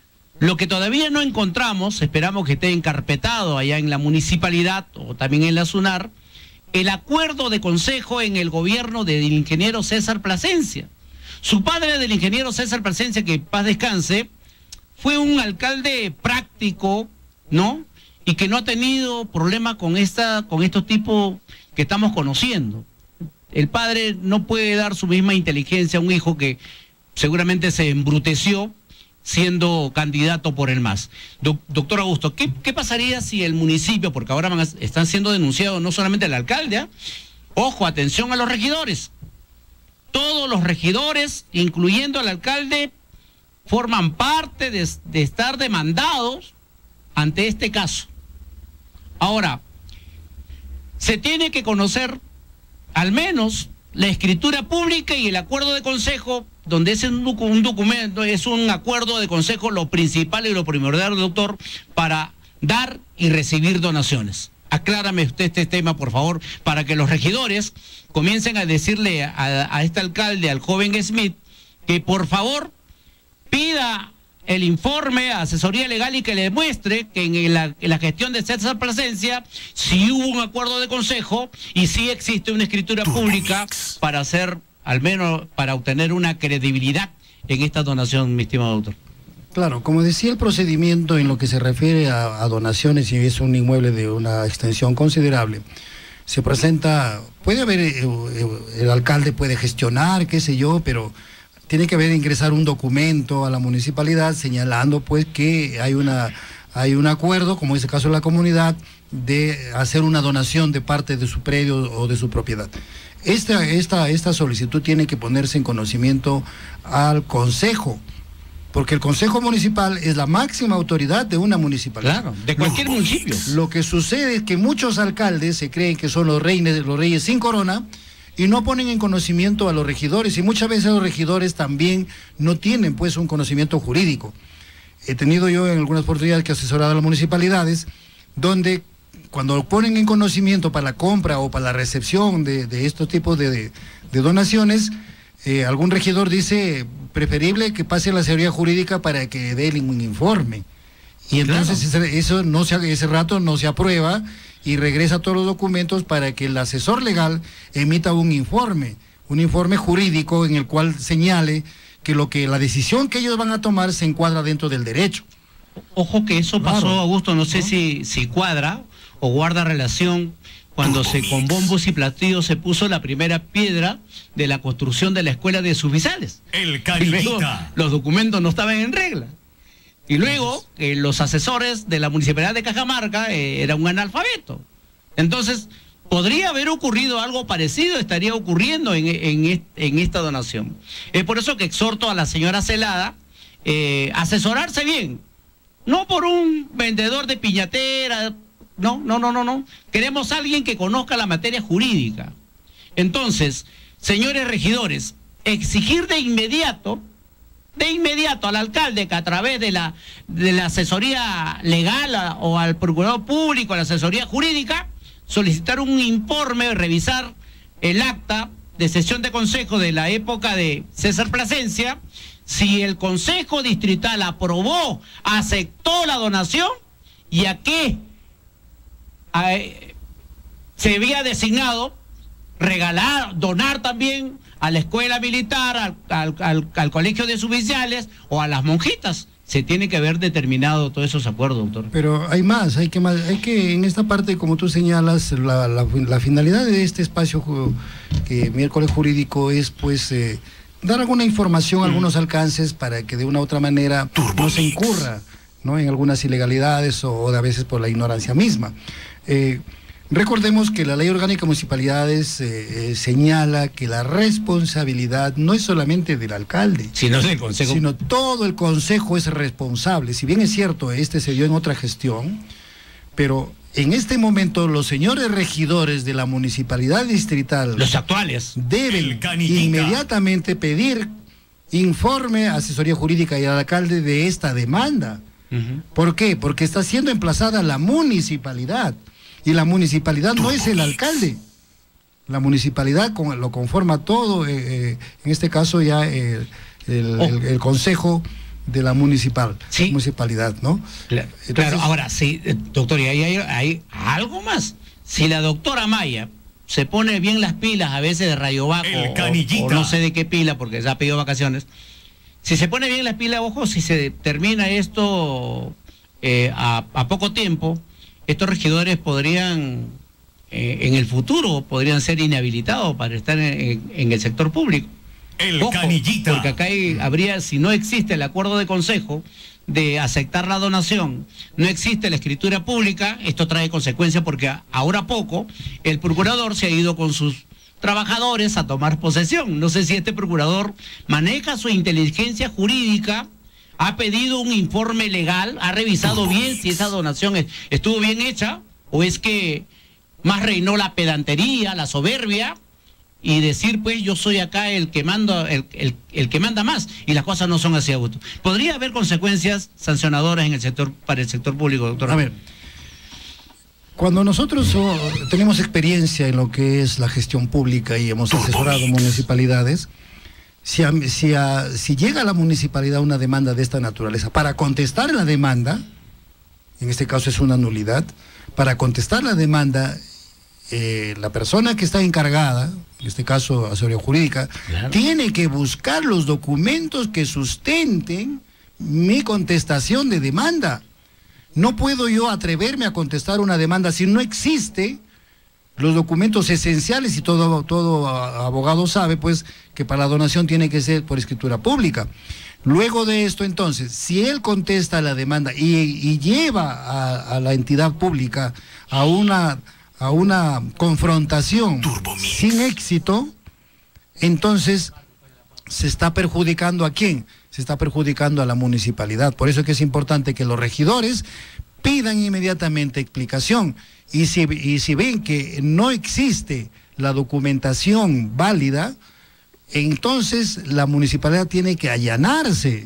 Speaker 2: Lo que todavía no encontramos, esperamos que esté encarpetado allá en la municipalidad o también en la SUNAR, el acuerdo de consejo en el gobierno del ingeniero César Plasencia. Su padre, del ingeniero César Plasencia, que en paz descanse, fue un alcalde práctico, ¿no? Y que no ha tenido problema con esta, con estos tipos que estamos conociendo. El padre no puede dar su misma inteligencia a un hijo que seguramente se embruteció siendo candidato por el M A S. Do, doctor Augusto, ¿qué, ¿qué pasaría si el municipio, porque ahora van a, están siendo denunciados no solamente el alcalde, ¿eh? Ojo, atención a los regidores. Todos los regidores, incluyendo al alcalde, forman parte de, de estar demandados ante este caso. Ahora, se tiene que conocer al menos la escritura pública y el acuerdo de consejo, donde es un, un documento, es un acuerdo de consejo lo principal y lo primordial, doctor, para dar y recibir donaciones. Aclárame usted este tema, por favor, para que los regidores comiencen a decirle a, a este alcalde, al joven Smith, que por favor pida el informe a asesoría legal y que le demuestre que en la, en la gestión de César Plasencia sí hubo un acuerdo de consejo y sí existe una escritura pública para hacer, al menos para obtener una credibilidad en esta donación, mi estimado doctor.
Speaker 3: Claro, como decía, el procedimiento en lo que se refiere a, a donaciones, si es un inmueble de una extensión considerable, se presenta, puede haber, el, el alcalde puede gestionar, qué sé yo, pero tiene que haber ingresar un documento a la municipalidad señalando pues que hay una hay un acuerdo, como es el caso de la comunidad, de hacer una donación de parte de su predio o de su propiedad. Esta, esta, esta solicitud tiene que ponerse en conocimiento al consejo, porque el consejo municipal es la máxima autoridad de una municipalidad.
Speaker 2: Claro, de cualquier
Speaker 3: lo,
Speaker 2: municipio.
Speaker 3: Lo que sucede es que muchos alcaldes se creen que son los reyes, los reyes sin corona, y no ponen en conocimiento a los regidores, y muchas veces los regidores también no tienen pues un conocimiento jurídico. He tenido yo en algunas oportunidades que he asesorado a las municipalidades, donde cuando lo ponen en conocimiento para la compra o para la recepción de, de estos tipos de, de, de donaciones, eh, algún regidor dice preferible que pase a la asesoría jurídica para que dé un informe. Y entonces claro, ese, eso no se, ese rato no se aprueba y regresa todos los documentos para que el asesor legal emita un informe, un informe jurídico en el cual señale que lo que la decisión que ellos van a tomar se encuadra dentro del derecho.
Speaker 2: Ojo que eso pasó, claro, Augusto, no sé ¿no? si, si cuadra o guarda relación cuando se con bombos y platillos se puso la primera piedra de la construcción de la escuela de Subizales.
Speaker 1: El Cariquita.
Speaker 2: Los documentos no estaban en regla. Y luego, eh, los asesores de la Municipalidad de Cajamarca eh, eran un analfabeto. Entonces, podría haber ocurrido algo parecido, estaría ocurriendo en, en, en esta donación. Es por eso que exhorto a la señora Celada eh, asesorarse bien. No por un vendedor de piñatera, no, no, no, no, no. Queremos a alguien que conozca la materia jurídica. Entonces, señores regidores, exigir de inmediato... de inmediato al alcalde que a través de la, de la asesoría legal a, o al procurador público, a la asesoría jurídica, solicitar un informe, revisar el acta de sesión de consejo de la época de César Plasencia, si el consejo distrital aprobó, aceptó la donación y a qué a, se había designado regalar, donar también a la escuela militar, al, al, al, al colegio de suboficiales o a las monjitas. Se tiene que haber determinado todos esos acuerdos, doctor.
Speaker 3: Pero hay más, hay que más, hay que en esta parte, como tú señalas, la, la, la finalidad de este espacio que miércoles jurídico es pues eh, dar alguna información, mm. algunos alcances para que de una u otra manera Turbo no se incurra, ¿no?, en algunas ilegalidades o, o de a veces por la ignorancia misma. Eh, Recordemos que la Ley Orgánica de Municipalidades eh, eh, señala que la responsabilidad no es solamente del alcalde,
Speaker 2: sino del consejo,
Speaker 3: sino todo el consejo es responsable. Si bien es cierto, este se dio en otra gestión, pero en este momento los señores regidores de la municipalidad distrital,
Speaker 2: los actuales,
Speaker 3: deben inmediatamente pedir informe, asesoría jurídica y al alcalde de esta demanda. Uh-huh. ¿Por qué? Porque está siendo emplazada la municipalidad. Y la municipalidad no es el alcalde. La municipalidad con, lo conforma todo, eh, eh, en este caso ya eh, el, oh. el, el consejo de la municipal,
Speaker 2: sí.
Speaker 3: municipalidad, ¿no?
Speaker 2: Claro,
Speaker 3: Entonces,
Speaker 2: claro. Ahora, sí, doctor, y ahí hay, hay algo más. Si la doctora Maya se pone bien las pilas a veces de rayo vaco, o, o no sé de qué pila, porque ya ha pedido vacaciones, si se pone bien las pilas, ojo, si se termina esto eh, a, a poco tiempo, estos regidores podrían, eh, en el futuro, podrían ser inhabilitados para estar en, en el sector público.
Speaker 1: El
Speaker 2: Ojo,
Speaker 1: canillita.
Speaker 2: porque acá hay, habría, si no existe el acuerdo de consejo de aceptar la donación, no existe la escritura pública, esto trae consecuencias porque a, ahora poco el procurador se ha ido con sus trabajadores a tomar posesión. No sé si este procurador maneja su inteligencia jurídica, ha pedido un informe legal, ha revisado bien si esa donación es, estuvo bien hecha o es que más reinó la pedantería, la soberbia, y decir, pues, yo soy acá el que manda, el, el, el que manda más, y las cosas no son así a gusto. ¿Podría haber consecuencias sancionadoras en el sector, para el sector público, doctor?
Speaker 3: A ver, cuando nosotros oh, tenemos experiencia en lo que es la gestión pública y hemos asesorado municipalidades, si, a, si, a, si llega a la municipalidad una demanda de esta naturaleza, para contestar la demanda, en este caso es una nulidad, para contestar la demanda, eh, la persona que está encargada, en este caso asesoría jurídica, claro, tiene que buscar los documentos que sustenten mi contestación de demanda. No puedo yo atreverme a contestar una demanda si no existe los documentos esenciales, y todo, todo abogado sabe pues que para la donación tiene que ser por escritura pública. Luego de esto, entonces, si él contesta la demanda y, y lleva a, a la entidad pública a una, a una confrontación sin éxito, entonces se está perjudicando ¿a quién? Se está perjudicando a la municipalidad. Por eso es que es importante que los regidores pidan inmediatamente explicación. Y si, y si ven que no existe la documentación válida, entonces la municipalidad tiene que allanarse.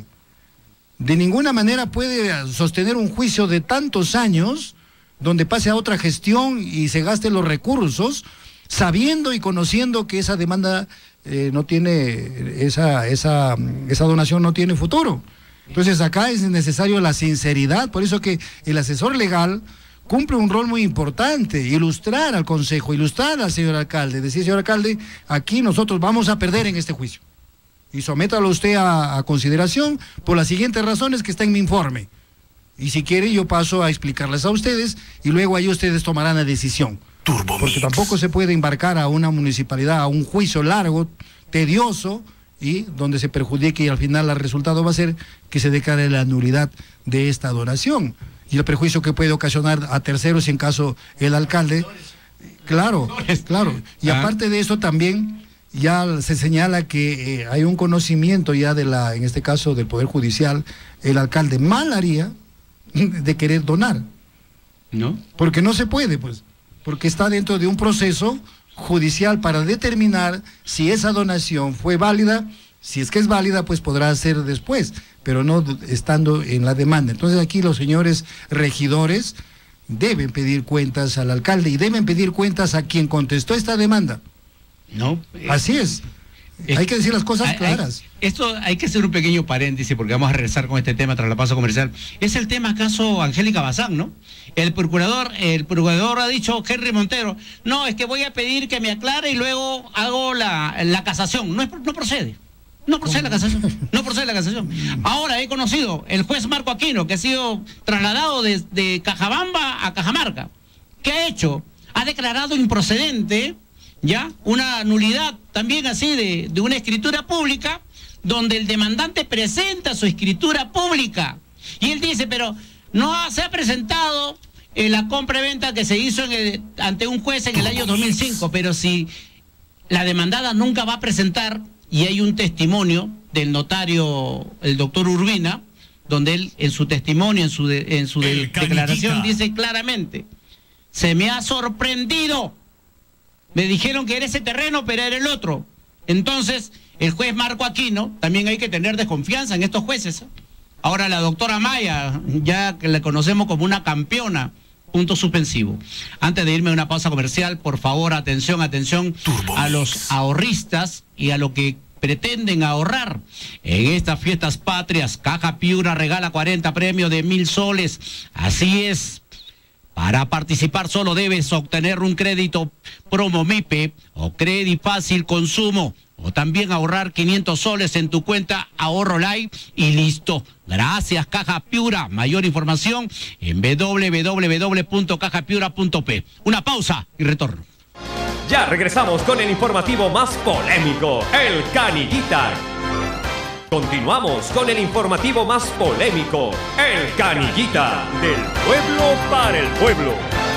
Speaker 3: De ninguna manera puede sostener un juicio de tantos años donde pase a otra gestión y se gasten los recursos, sabiendo y conociendo que esa demanda eh, no tiene, esa, esa, esa donación no tiene futuro. Entonces acá es necesario la sinceridad, por eso que el asesor legal cumple un rol muy importante, ilustrar al consejo, ilustrar al señor alcalde, decir, señor alcalde, aquí nosotros vamos a perder en este juicio. Y sométalo usted a, a consideración por las siguientes razones que está en mi informe. Y si quiere yo paso a explicarles a ustedes y luego ahí ustedes tomarán la decisión. Turbo Porque Mix. Tampoco se puede embarcar a una municipalidad a un juicio largo, tedioso, y donde se perjudique y al final el resultado va a ser que se declare la nulidad de esta donación. Y el perjuicio que puede ocasionar a terceros en caso el alcalde, claro, claro. Y aparte de eso también ya se señala que eh, hay un conocimiento ya de la, en este caso del Poder Judicial, el alcalde mal haría de querer donar.
Speaker 2: ¿No?
Speaker 3: Porque no se puede, pues, porque está dentro de un proceso judicial para determinar si esa donación fue válida. Si es que es válida, pues podrá ser después, pero no estando en la demanda. Entonces aquí los señores regidores deben pedir cuentas al alcalde y deben pedir cuentas a quien contestó esta demanda.
Speaker 2: No. Eh,
Speaker 3: Así es. es. Hay que decir las cosas hay, claras.
Speaker 2: Hay, esto hay que hacer un pequeño paréntesis porque vamos a regresar con este tema tras la pausa comercial. Es el tema caso Angélica Bazán, ¿no? El procurador, el procurador ha dicho, Henry Montero, no, es que voy a pedir que me aclare y luego hago la, la casación. No, es, no procede. No procede la casación, no procede la casación. Ahora he conocido el juez Marco Aquino, que ha sido trasladado de, de Cajabamba a Cajamarca. ¿Qué ha hecho? Ha declarado improcedente, ¿ya? Una nulidad también así de, de una escritura pública, donde el demandante presenta su escritura pública. Y él dice, pero no se ha presentado eh, la compra y venta que se hizo en el, ante un juez en el año dos mil cinco, pero si la demandada nunca va a presentar. Y hay un testimonio del notario, el doctor Urbina, donde él en su testimonio, en su, de, en su de, declaración, dice claramente, se me ha sorprendido, me dijeron que era ese terreno, pero era el otro. Entonces, el juez Marco Aquino, también hay que tener desconfianza en estos jueces. Ahora la doctora Maya, ya que la conocemos como una campeona, punto suspensivo. Antes de irme a una pausa comercial, por favor, atención, atención a los ahorristas y a lo que pretenden ahorrar. En estas fiestas patrias, Caja Piura regala cuarenta premios de mil soles. Así es. Para participar solo debes obtener un crédito Promomipe o Credit Fácil Consumo, o también ahorrar quinientos soles en tu cuenta Ahorro Live y listo. Gracias, Caja Piura. Mayor información en doble u doble u doble u punto caja piura punto pe. Una pausa y retorno.
Speaker 1: Ya regresamos con el informativo más polémico, el Canillita. Continuamos con el informativo más polémico, el Canillita, del pueblo para el pueblo.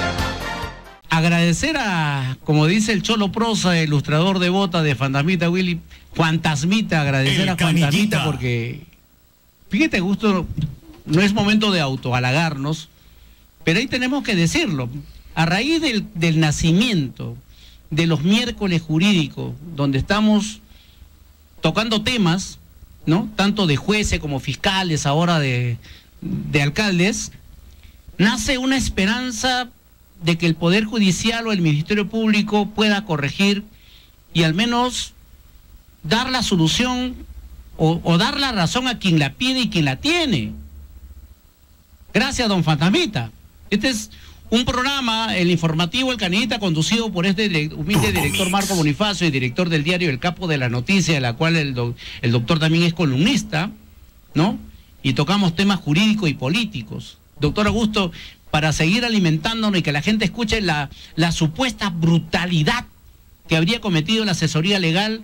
Speaker 2: Agradecer a, como dice el Cholo Prosa, ilustrador de bota de Fantasmita Willy, Fantasmita, agradecer
Speaker 1: el
Speaker 2: a Fantasmita
Speaker 1: Canillita.
Speaker 2: Porque, fíjate, Gusto, no es momento de autohalagarnos, pero ahí tenemos que decirlo. A raíz del, del nacimiento de los miércoles jurídicos, donde estamos tocando temas, ¿no? Tanto de jueces como fiscales, ahora de, de alcaldes, nace una esperanza de que el Poder Judicial o el Ministerio Público pueda corregir y al menos dar la solución o, o dar la razón a quien la pide y quien la tiene. Gracias, don Fantasmita. Este es un programa, el informativo El Canillita, conducido por este direct, humilde director Marco Bonifacio y director del diario El Capo de la Noticia, de la cual el, do, el doctor también es columnista, ¿no? Y tocamos temas jurídicos y políticos. Doctor Augusto, para seguir alimentándonos y que la gente escuche la, la supuesta brutalidad que habría cometido la asesoría legal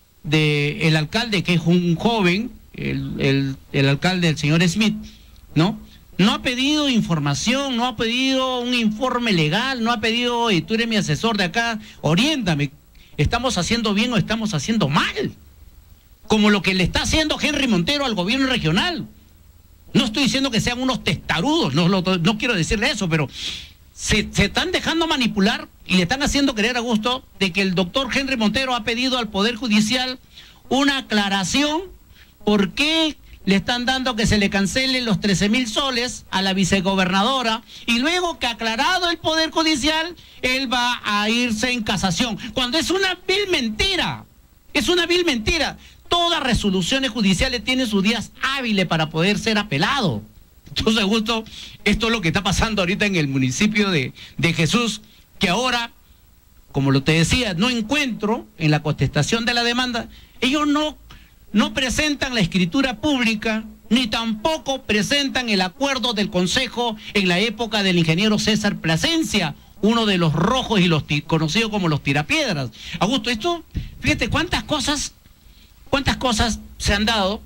Speaker 2: del alcalde, que es un joven, el, el, el alcalde, el señor Smith, ¿no? No ha pedido información, no ha pedido un informe legal, no ha pedido, y tú eres mi asesor de acá, oriéntame, ¿estamos haciendo bien o estamos haciendo mal? Como lo que le está haciendo Henry Montero al gobierno regional. No estoy diciendo que sean unos testarudos, no, no, no quiero decirle eso, pero se, se están dejando manipular y le están haciendo creer a Gusto de que el doctor Henry Montero ha pedido al Poder Judicial una aclaración por qué le están dando que se le cancelen los trece mil soles a la vicegobernadora y luego que aclarado el Poder Judicial, él va a irse en casación, cuando es una vil mentira, es una vil mentira. Todas resoluciones judiciales tienen sus días hábiles para poder ser apelado. Entonces, Augusto, esto es lo que está pasando ahorita en el municipio de, de Jesús, que ahora, como lo te decía, no encuentro en la contestación de la demanda, ellos no No presentan la escritura pública, ni tampoco presentan el acuerdo del Consejo en la época del ingeniero César Plasencia, uno de los rojos y los conocidos como los tirapiedras. Augusto, esto, fíjate cuántas cosas, cuántas cosas se han dado,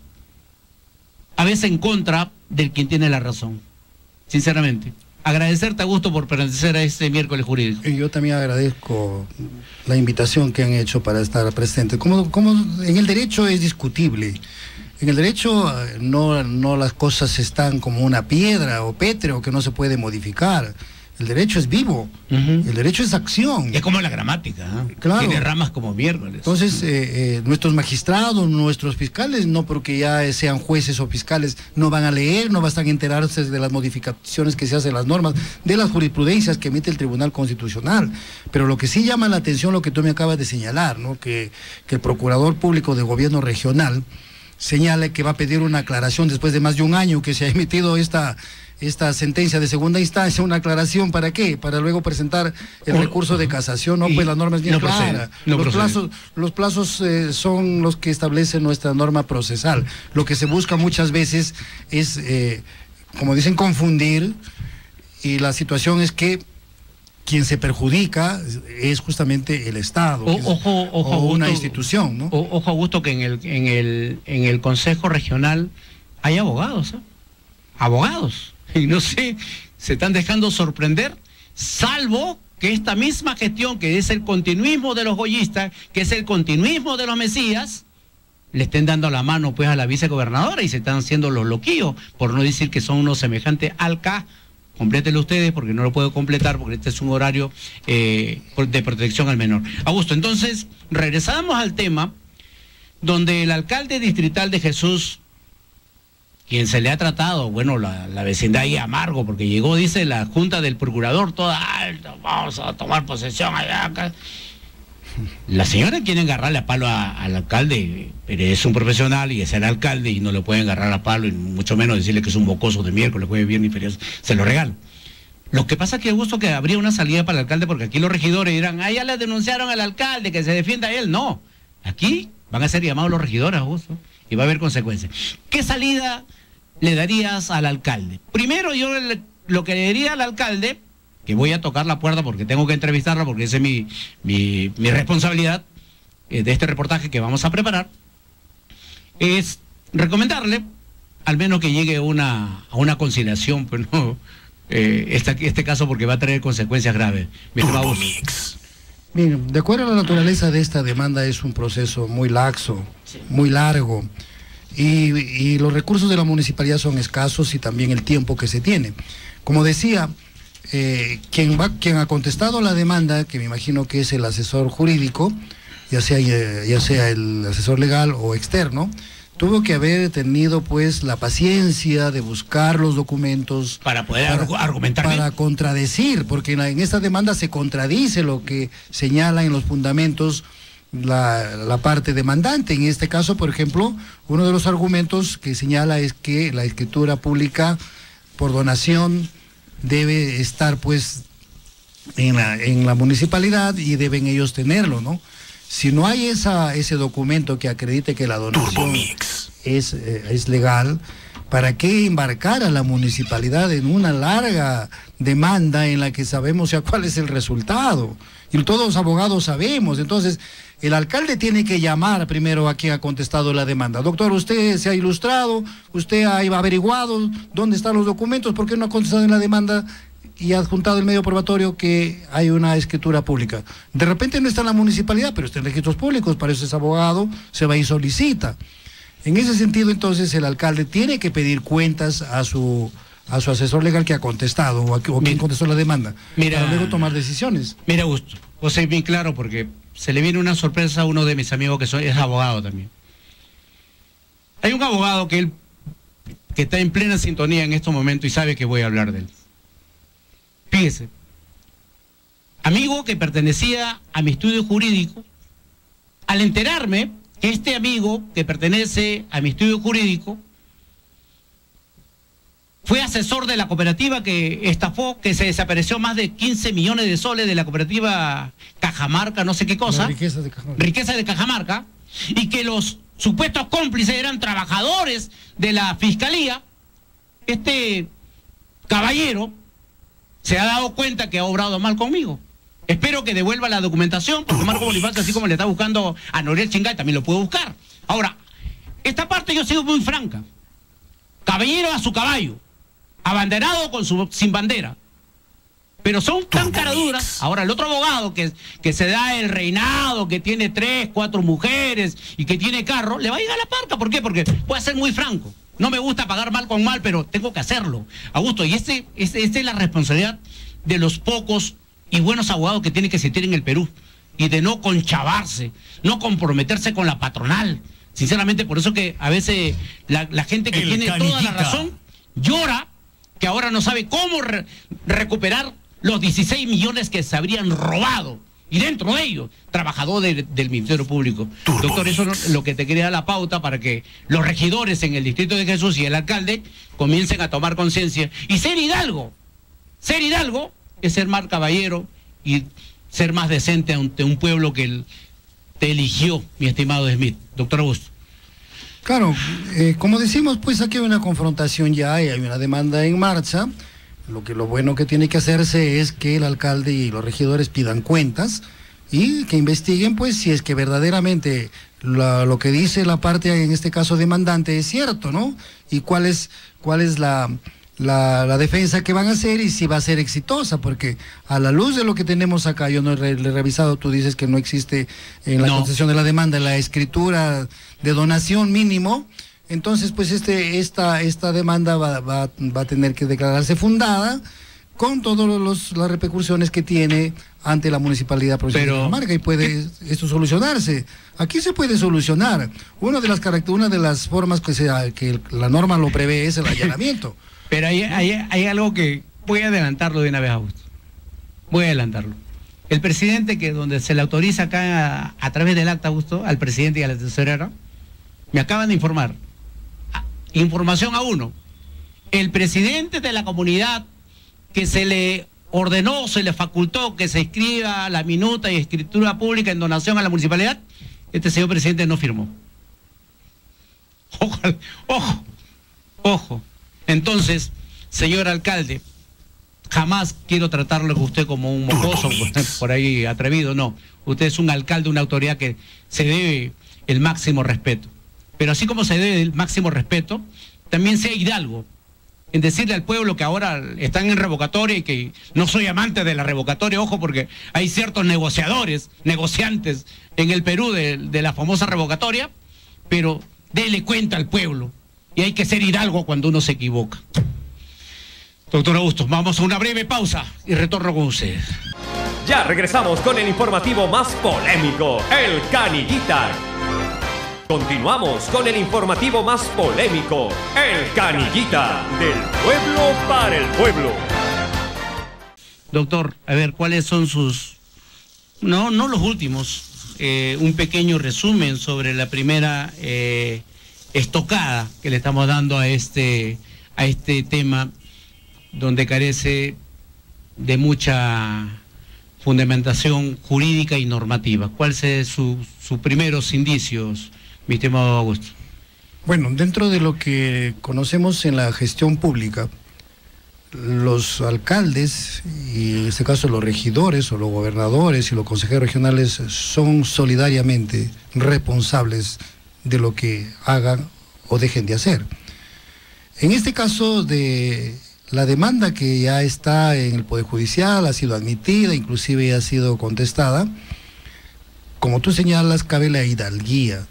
Speaker 2: a veces en contra del quien tiene la razón, sinceramente. Agradecerte, Augusto, por pertenecer a este miércoles jurídico.
Speaker 3: Y yo también agradezco la invitación que han hecho para estar presente. Como, como en el derecho es discutible. En el derecho no, no las cosas están como una piedra o pétreo que no se puede modificar. El derecho es vivo, uh-huh. El derecho es acción.
Speaker 2: Es como la gramática, ¿eh?
Speaker 3: Claro.
Speaker 2: Tiene ramas como miércoles.
Speaker 3: Entonces, eh, eh, nuestros magistrados, nuestros fiscales, no porque ya sean jueces o fiscales, no van a leer, no van a enterarse de las modificaciones que se hacen las normas, de las jurisprudencias que emite el Tribunal Constitucional. Pero lo que sí llama la atención, lo que tú me acabas de señalar, ¿no? que, que el Procurador Público de Gobierno Regional señala que va a pedir una aclaración después de más de un año que se ha emitido esta... esta sentencia de segunda instancia, una aclaración, ¿para qué? Para luego presentar el o, recurso de casación, no, pues la norma es bien no clara. Procede, no los, plazos, los plazos eh, son los que establece nuestra norma procesal. Lo que se busca muchas veces es, eh, como dicen, confundir, y la situación es que quien se perjudica es justamente el Estado,
Speaker 2: o, ojo, ojo,
Speaker 3: o una
Speaker 2: Augusto,
Speaker 3: institución, ¿no?
Speaker 2: O, ojo, Augusto, que en el, en el, en el Consejo Regional hay abogados, ¿eh? Abogados. Y no sé, se están dejando sorprender, salvo que esta misma gestión, que es el continuismo de los goyistas, que es el continuismo de los mesías, le estén dando la mano pues a la vicegobernadora y se están haciendo los loquillos, por no decir que son unos semejantes al K. Complétenlo ustedes porque no lo puedo completar porque este es un horario eh, de protección al menor. Augusto, entonces, regresamos al tema donde el alcalde distrital de Jesús, quien se le ha tratado, bueno, la, la vecindad ahí amargo, porque llegó, dice, la junta del procurador toda alta, vamos a tomar posesión allá, acá. La señora quiere agarrarle a palo a, al alcalde, pero es un profesional y es el alcalde y no le pueden agarrar a palo y mucho menos decirle que es un mocoso de miércoles, jueves, viernes y feriado, se lo regalan. Lo que pasa es que gusto que habría una salida para el alcalde, porque aquí los regidores dirán, ah, ya le denunciaron al alcalde, que se defienda a él. No, aquí van a ser llamados los regidores, Augusto, y va a haber consecuencias. ¿Qué salida le darías al alcalde? Primero, yo le, lo que le diría al alcalde, que voy a tocar la puerta porque tengo que entrevistarla, porque esa es mi, mi, mi responsabilidad eh, de este reportaje que vamos a preparar, es recomendarle al menos que llegue una, a una conciliación, pues no, eh, este, este caso porque va a traer consecuencias graves.
Speaker 3: Bien, de acuerdo a la naturaleza de esta demanda, es un proceso muy laxo, sí. muy largo, y, y los recursos de la municipalidad son escasos y también el tiempo que se tiene. Como decía, Eh, quien, va, quien ha contestado la demanda, que me imagino que es el asesor jurídico, ya sea, ya sea el asesor legal o externo, tuvo que haber tenido pues la paciencia de buscar los documentos
Speaker 2: para poder para, argumentar
Speaker 3: para contradecir, porque en, la, en esta demanda se contradice lo que señala en los fundamentos la, la parte demandante. En este caso, por ejemplo, uno de los argumentos que señala es que la escritura pública por donación debe estar pues en la, en la municipalidad y deben ellos tenerlo, ¿no? Si no hay esa, ese documento que acredite que la donación es, eh, es legal, ¿para qué embarcar a la municipalidad en una larga demanda en la que sabemos ya cuál es el resultado? Y todos los abogados sabemos. Entonces, el alcalde tiene que llamar primero a quien ha contestado la demanda. Doctor, usted se ha ilustrado, usted ha averiguado dónde están los documentos, ¿por qué no ha contestado en la demanda y ha adjuntado el medio probatorio que hay una escritura pública? De repente no está en la municipalidad, pero está en registros públicos, para eso es abogado, se va y solicita. En ese sentido, entonces, el alcalde tiene que pedir cuentas a su a su asesor legal que ha contestado, o a, o quien contestó la demanda, mira, para luego tomar decisiones.
Speaker 2: Mira, Augusto, José, bien claro, porque se le viene una sorpresa a uno de mis amigos que soy, es abogado también. Hay un abogado que él que está en plena sintonía en estos momentos y sabe que voy a hablar de él. Fíjese, amigo que pertenecía a mi estudio jurídico, al enterarme que este amigo que pertenece a mi estudio jurídico fue asesor de la cooperativa que estafó, que se desapareció más de quince millones de soles de la cooperativa Cajamarca, no sé qué cosa.
Speaker 3: La riqueza de Cajamarca.
Speaker 2: Riqueza de Cajamarca, y que los supuestos cómplices eran trabajadores de la fiscalía. Este caballero se ha dado cuenta que ha obrado mal conmigo. Espero que devuelva la documentación, porque Marco Bonifacio, así como le está buscando a Noriel Chingay, también lo puede buscar. Ahora, esta parte yo sigo muy franca. Caballero a su caballo, abanderado con su sin bandera, pero son tan caraduras. Ahora el otro abogado que, que se da el reinado, que tiene tres, cuatro mujeres y que tiene carro, le va a ir a la parca. ¿Por qué? Porque puede ser muy franco. No me gusta pagar mal con mal, pero tengo que hacerlo, Augusto. Y este, este, esta es la responsabilidad de los pocos y buenos abogados que tiene que existir en el Perú, y de no conchavarse, no comprometerse con la patronal. Sinceramente, por eso que a veces la, la gente que el tiene caniquita. toda la razón llora que ahora no sabe cómo re recuperar los dieciséis millones que se habrían robado, y dentro de ellos, trabajadores de, del Ministerio Público. Turbo Doctor, eso es lo que te quería dar la pauta para que los regidores en el Distrito de Jesús y el alcalde comiencen a tomar conciencia y ser hidalgo. Ser hidalgo es ser más caballero y ser más decente ante un pueblo que el, te eligió, mi estimado Smith. Doctor Augusto.
Speaker 3: Claro, eh, como decimos, pues aquí hay una confrontación ya y hay una demanda en marcha. Lo que lo bueno que tiene que hacerse es que el alcalde y los regidores pidan cuentas y que investiguen, pues, si es que verdaderamente la, lo que dice la parte, en este caso demandante, es cierto, ¿no? Y cuál es, cuál es la, la, la defensa que van a hacer y si va a ser exitosa, porque a la luz de lo que tenemos acá, yo no le he revisado, tú dices que no existe en la no. concesión de la demanda la escritura de donación mínimo. Entonces, pues este, esta, esta demanda va, va, va a tener que declararse fundada con todas las repercusiones que tiene ante la Municipalidad Provincial de Cajamarca, y puede esto solucionarse. Aquí se puede solucionar. Una de las una de las formas que, se, que la norma lo prevé es el allanamiento.
Speaker 2: Pero hay, hay, hay algo que voy a adelantarlo de una vez, Augusto. Voy a adelantarlo. El presidente, que donde se le autoriza acá a, a través del acta, Augusto, al presidente y a la tesorera, me acaban de informar. Información a uno. El presidente de la comunidad que se le ordenó, se le facultó que se escriba la minuta y escritura pública en donación a la municipalidad, este señor presidente no firmó. Ojo, ojo, ojo. Entonces, señor alcalde, jamás quiero tratarlo con usted como un mocoso, por ahí atrevido, no. Usted es un alcalde, una autoridad que se debe el máximo respeto. Pero así como se debe el máximo respeto, también sea hidalgo en decirle al pueblo que ahora están en revocatoria y que no soy amante de la revocatoria, ojo, porque hay ciertos negociadores, negociantes en el Perú de, de la famosa revocatoria, pero dele cuenta al pueblo y hay que ser hidalgo cuando uno se equivoca. Doctor Augusto, vamos a una breve pausa y retorno con usted.
Speaker 1: Ya regresamos con el informativo más polémico, el Canillita. Continuamos con el informativo más polémico, el Canillita, del pueblo para el pueblo.
Speaker 2: Doctor, a ver, ¿cuáles son sus, no, no los últimos, eh, un pequeño resumen sobre la primera eh, estocada que le estamos dando a este, a este tema, donde carece de mucha fundamentación jurídica y normativa? ¿Cuáles son sus su primeros indicios, mi estimado Augusto?
Speaker 3: Bueno, dentro de lo que conocemos en la gestión pública, los alcaldes, y en este caso los regidores o los gobernadores y los consejeros regionales, son solidariamente responsables de lo que hagan o dejen de hacer. En este caso de la demanda que ya está en el Poder Judicial, ha sido admitida, inclusive ya ha sido contestada, como tú señalas, cabe la hidalguía.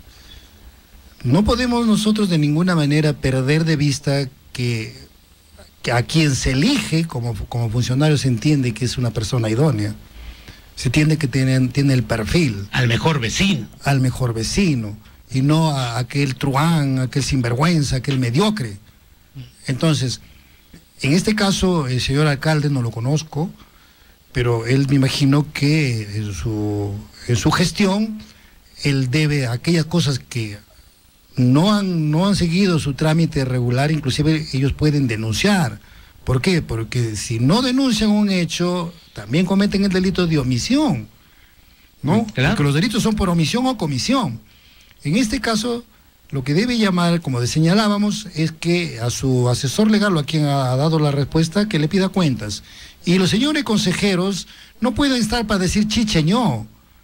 Speaker 3: No podemos nosotros de ninguna manera perder de vista que, que a quien se elige como, como funcionario se entiende que es una persona idónea. Se entiende que tiene, tiene el perfil.
Speaker 2: Al mejor vecino.
Speaker 3: Al mejor vecino. Y no a aquel truán, aquel sinvergüenza, aquel mediocre. Entonces, en este caso, el señor alcalde no lo conozco, pero él me imagino que en su, en su gestión, él debe aquellas cosas que no han, no han seguido su trámite regular, inclusive ellos pueden denunciar. ¿Por qué? Porque si no denuncian un hecho, también cometen el delito de omisión, ¿no? Claro. Porque los delitos son por omisión o comisión. En este caso, lo que debe llamar, como señalábamos, es que a su asesor legal, o a quien ha dado la respuesta, que le pida cuentas. Y los señores consejeros no pueden estar para decir chicheñó,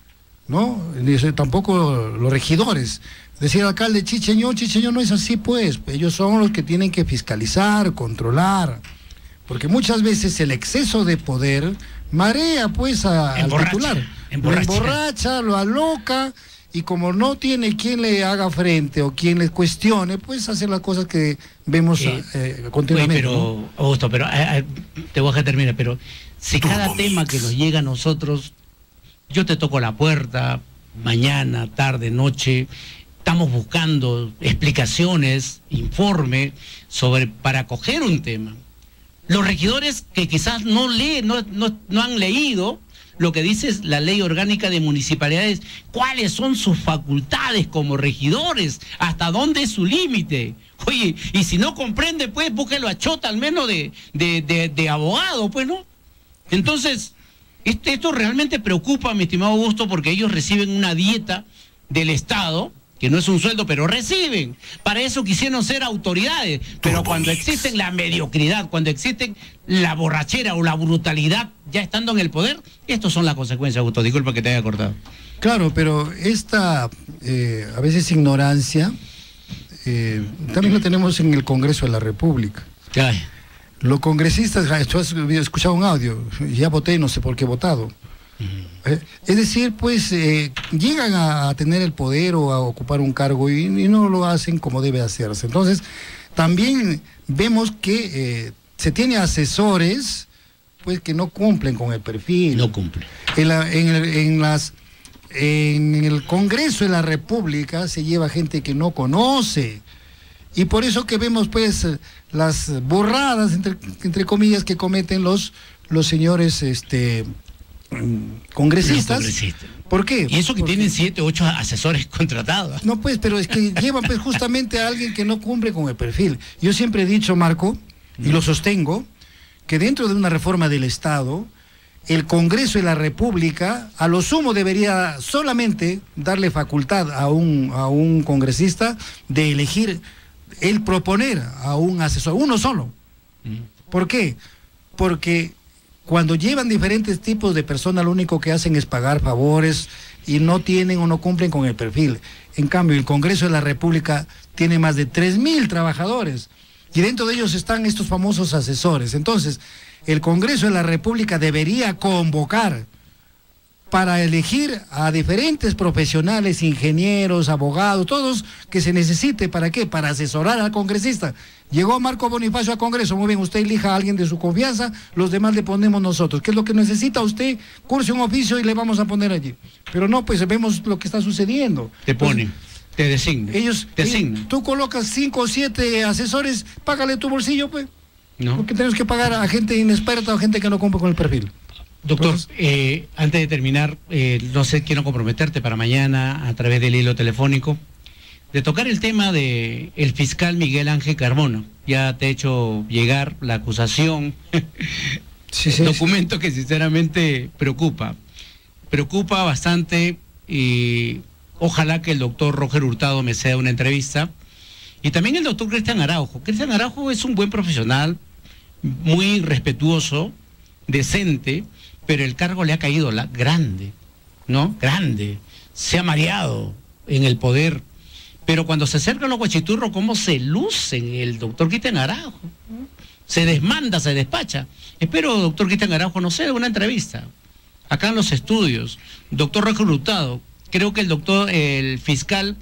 Speaker 3: ¿no? Ni tampoco los regidores. Decir al alcalde chicheñó, chicheñó no es así, pues. Ellos son los que tienen que fiscalizar, controlar. Porque muchas veces el exceso de poder marea, pues, a, al titular. Emborracha. Lo emborracha, lo aloca. Y como no tiene quien le haga frente o quien le cuestione, pues hace las cosas que vemos eh, eh, continuamente.
Speaker 2: Oye, pero, ¿no? Augusto, pero eh, te voy a dejar terminar, pero si cada tema que nos llega a nosotros, yo te toco la puerta, mañana, tarde, noche, estamos buscando explicaciones, informe sobre para coger un tema. Los regidores que quizás no leen, no, no, no han leído lo que dice la ley orgánica de municipalidades, cuáles son sus facultades como regidores, hasta dónde es su límite. Oye, y si no comprende, pues búsquelo a chota al menos de, de, de, de abogado, pues, ¿no? Entonces, este, esto realmente preocupa, mi estimado Augusto, porque ellos reciben una dieta del Estado, que no es un sueldo, pero reciben. Para eso quisieron ser autoridades, pero cuando existen la mediocridad, cuando existen la borrachera o la brutalidad ya estando en el poder, estas son las consecuencias, Augusto. Disculpa que te haya cortado.
Speaker 3: Claro, pero esta eh, a veces ignorancia eh, también la tenemos en el Congreso de la República.
Speaker 2: Ay.
Speaker 3: Los congresistas, tú has escuchado un audio, ya voté y no sé por qué he votado. Eh, es decir, pues eh, llegan a, a tener el poder o a ocupar un cargo y, y no lo hacen como debe hacerse. Entonces, también vemos que eh, se tiene asesores pues que no cumplen con el perfil.
Speaker 2: No cumplen.
Speaker 3: En, la, en, el, en, las, en el Congreso de la República se lleva gente que no conoce. Y por eso que vemos pues las burradas, entre, entre comillas, que cometen los, los señores este, congresistas.
Speaker 2: congresistas.
Speaker 3: ¿Por qué?
Speaker 2: Y eso que
Speaker 3: Porque...
Speaker 2: tienen siete, ocho asesores contratados.
Speaker 3: No, pues, pero es que llevan pues justamente a alguien que no cumple con el perfil. Yo siempre he dicho, Marco, y lo sostengo, que dentro de una reforma del Estado, el Congreso de la República, a lo sumo debería solamente darle facultad a un, a un congresista de elegir, el proponer a un asesor, uno solo. ¿Por qué? Porque cuando llevan diferentes tipos de personas, lo único que hacen es pagar favores y no tienen o no cumplen con el perfil. En cambio, el Congreso de la República tiene más de tres mil trabajadores y dentro de ellos están estos famosos asesores. Entonces, el Congreso de la República debería convocar para elegir a diferentes profesionales, ingenieros, abogados, todos que se necesite. ¿Para qué? Para asesorar al congresista. Llegó Marco Bonifacio al Congreso, muy bien, usted elija a alguien de su confianza, los demás le ponemos nosotros. ¿Qué es lo que necesita usted? Curse un oficio y le vamos a poner allí. Pero no, pues vemos lo que está sucediendo.
Speaker 2: Te ponen, pues, te designan.
Speaker 3: Ellos,
Speaker 2: te
Speaker 3: ellos,
Speaker 2: asignan.
Speaker 3: Tú colocas cinco o siete asesores, págale tu bolsillo, pues.
Speaker 2: No.
Speaker 3: Porque tenemos que pagar a gente inexperta o gente que no cumple con el perfil.
Speaker 2: Doctor,
Speaker 3: Entonces,
Speaker 2: eh, antes de terminar, eh, no sé, quiero comprometerte para mañana a través del hilo telefónico de tocar el tema de el fiscal Miguel Ángel Carmona. Ya te he hecho llegar la acusación,
Speaker 3: sí, sí,
Speaker 2: documento
Speaker 3: sí.
Speaker 2: que sinceramente preocupa, preocupa bastante y ojalá que el doctor Roger Hurtado me sea una entrevista y también el doctor Cristian Araujo. Cristian Araujo es un buen profesional, muy respetuoso, decente, pero el cargo le ha caído la, grande, ¿no? Grande. Se ha mareado en el poder. Pero cuando se acercan los guachiturros, ¿cómo se lucen el doctor Cristian Araujo? Se desmanda, se despacha. Espero, doctor Cristian Araujo, no sé, una entrevista. Acá en los estudios. Doctor Roger Hurtado, creo que el doctor, el fiscal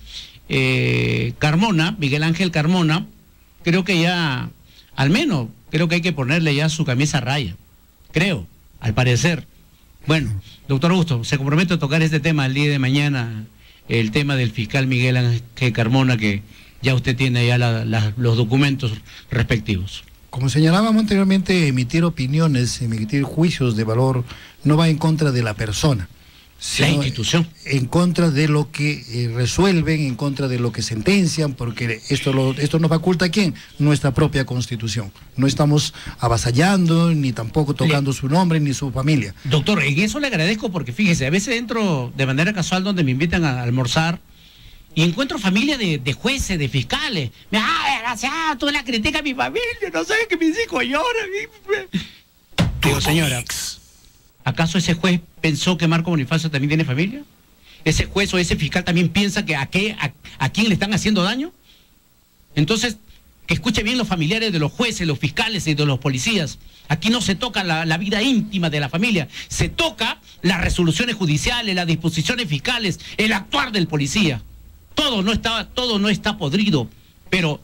Speaker 2: eh, Carmona, Miguel Ángel Carmona, creo que ya, al menos, creo que hay que ponerle ya su camisa a raya. Creo. Al parecer. Bueno, doctor Augusto, se compromete a tocar este tema el día de mañana, el tema del fiscal Miguel Ángel Carmona, que ya usted tiene ya la, la, los documentos respectivos.
Speaker 3: Como señalábamos anteriormente, emitir opiniones, emitir juicios de valor, no va en contra de la persona.
Speaker 2: La institución.
Speaker 3: En contra de lo que eh, resuelven, en contra de lo que sentencian, porque esto, lo, esto nos faculta a quién, nuestra propia Constitución. No estamos avasallando, ni tampoco tocando le... su nombre, ni su familia.
Speaker 2: Doctor, en eso le agradezco porque fíjese, a veces entro de manera casual donde me invitan a almorzar y encuentro familia de, de jueces, de fiscales. Me ah, desgraciado, tú la criticas a mi familia, no sabes que mis hijos lloran. Digo, señora, ¿acaso ese juez pensó que Marco Bonifacio también tiene familia? ¿Ese juez o ese fiscal también piensa que a, qué, a, a quién le están haciendo daño? Entonces, que escuche bien los familiares de los jueces, los fiscales y de los policías. Aquí no se toca la, la vida íntima de la familia, se toca las resoluciones judiciales, las disposiciones fiscales, el actuar del policía. Todo no está, todo no está podrido, pero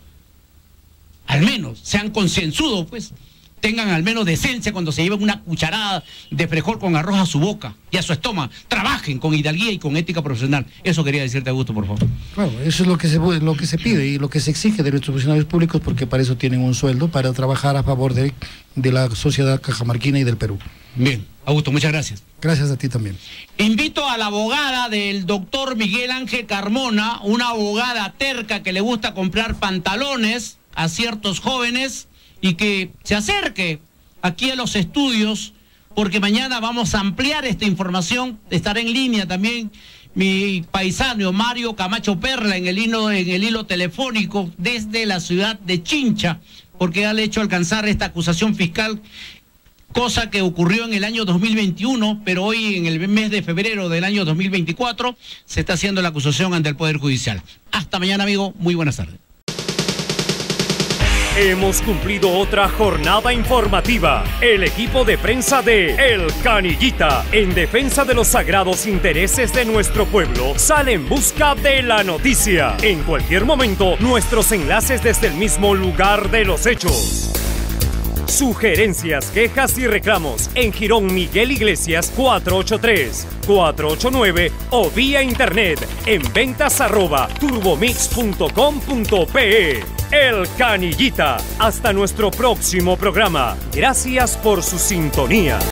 Speaker 2: al menos sean concienzudos, pues. Tengan al menos decencia cuando se lleven una cucharada de frijol con arroz a su boca y a su estómago. Trabajen con hidalguía y con ética profesional. Eso quería decirte, Augusto, por favor.
Speaker 3: Claro, eso es lo que se lo que se pide y lo que se exige de nuestros funcionarios públicos, porque para eso tienen un sueldo, para trabajar a favor de, de la sociedad cajamarquina y del Perú.
Speaker 2: Bien, Augusto, muchas gracias.
Speaker 3: Gracias a ti también.
Speaker 2: Invito a la abogada del doctor Miguel Ángel Carmona, una abogada terca que le gusta comprar pantalones a ciertos jóvenes, y que se acerque aquí a los estudios, porque mañana vamos a ampliar esta información. Estará en línea también mi paisano Mario Camacho Perla en el hilo, en el hilo telefónico desde la ciudad de Chincha, porque ya le he hecho alcanzar esta acusación fiscal, cosa que ocurrió en el año dos mil veintiuno, pero hoy en el mes de febrero del año dos mil veinticuatro se está haciendo la acusación ante el Poder Judicial. Hasta mañana, amigo. Muy buenas tardes.
Speaker 1: Hemos cumplido otra jornada informativa. El equipo de prensa de El Canillita, en defensa de los sagrados intereses de nuestro pueblo, sale en busca de la noticia. En cualquier momento, nuestros enlaces desde el mismo lugar de los hechos. Sugerencias, quejas y reclamos en Jirón Miguel Iglesias cuatrocientos ochenta y tres, cuatrocientos ochenta y nueve o vía internet en ventas arroba turbomix punto com punto pe. El Canillita. Hasta nuestro próximo programa. Gracias por su sintonía.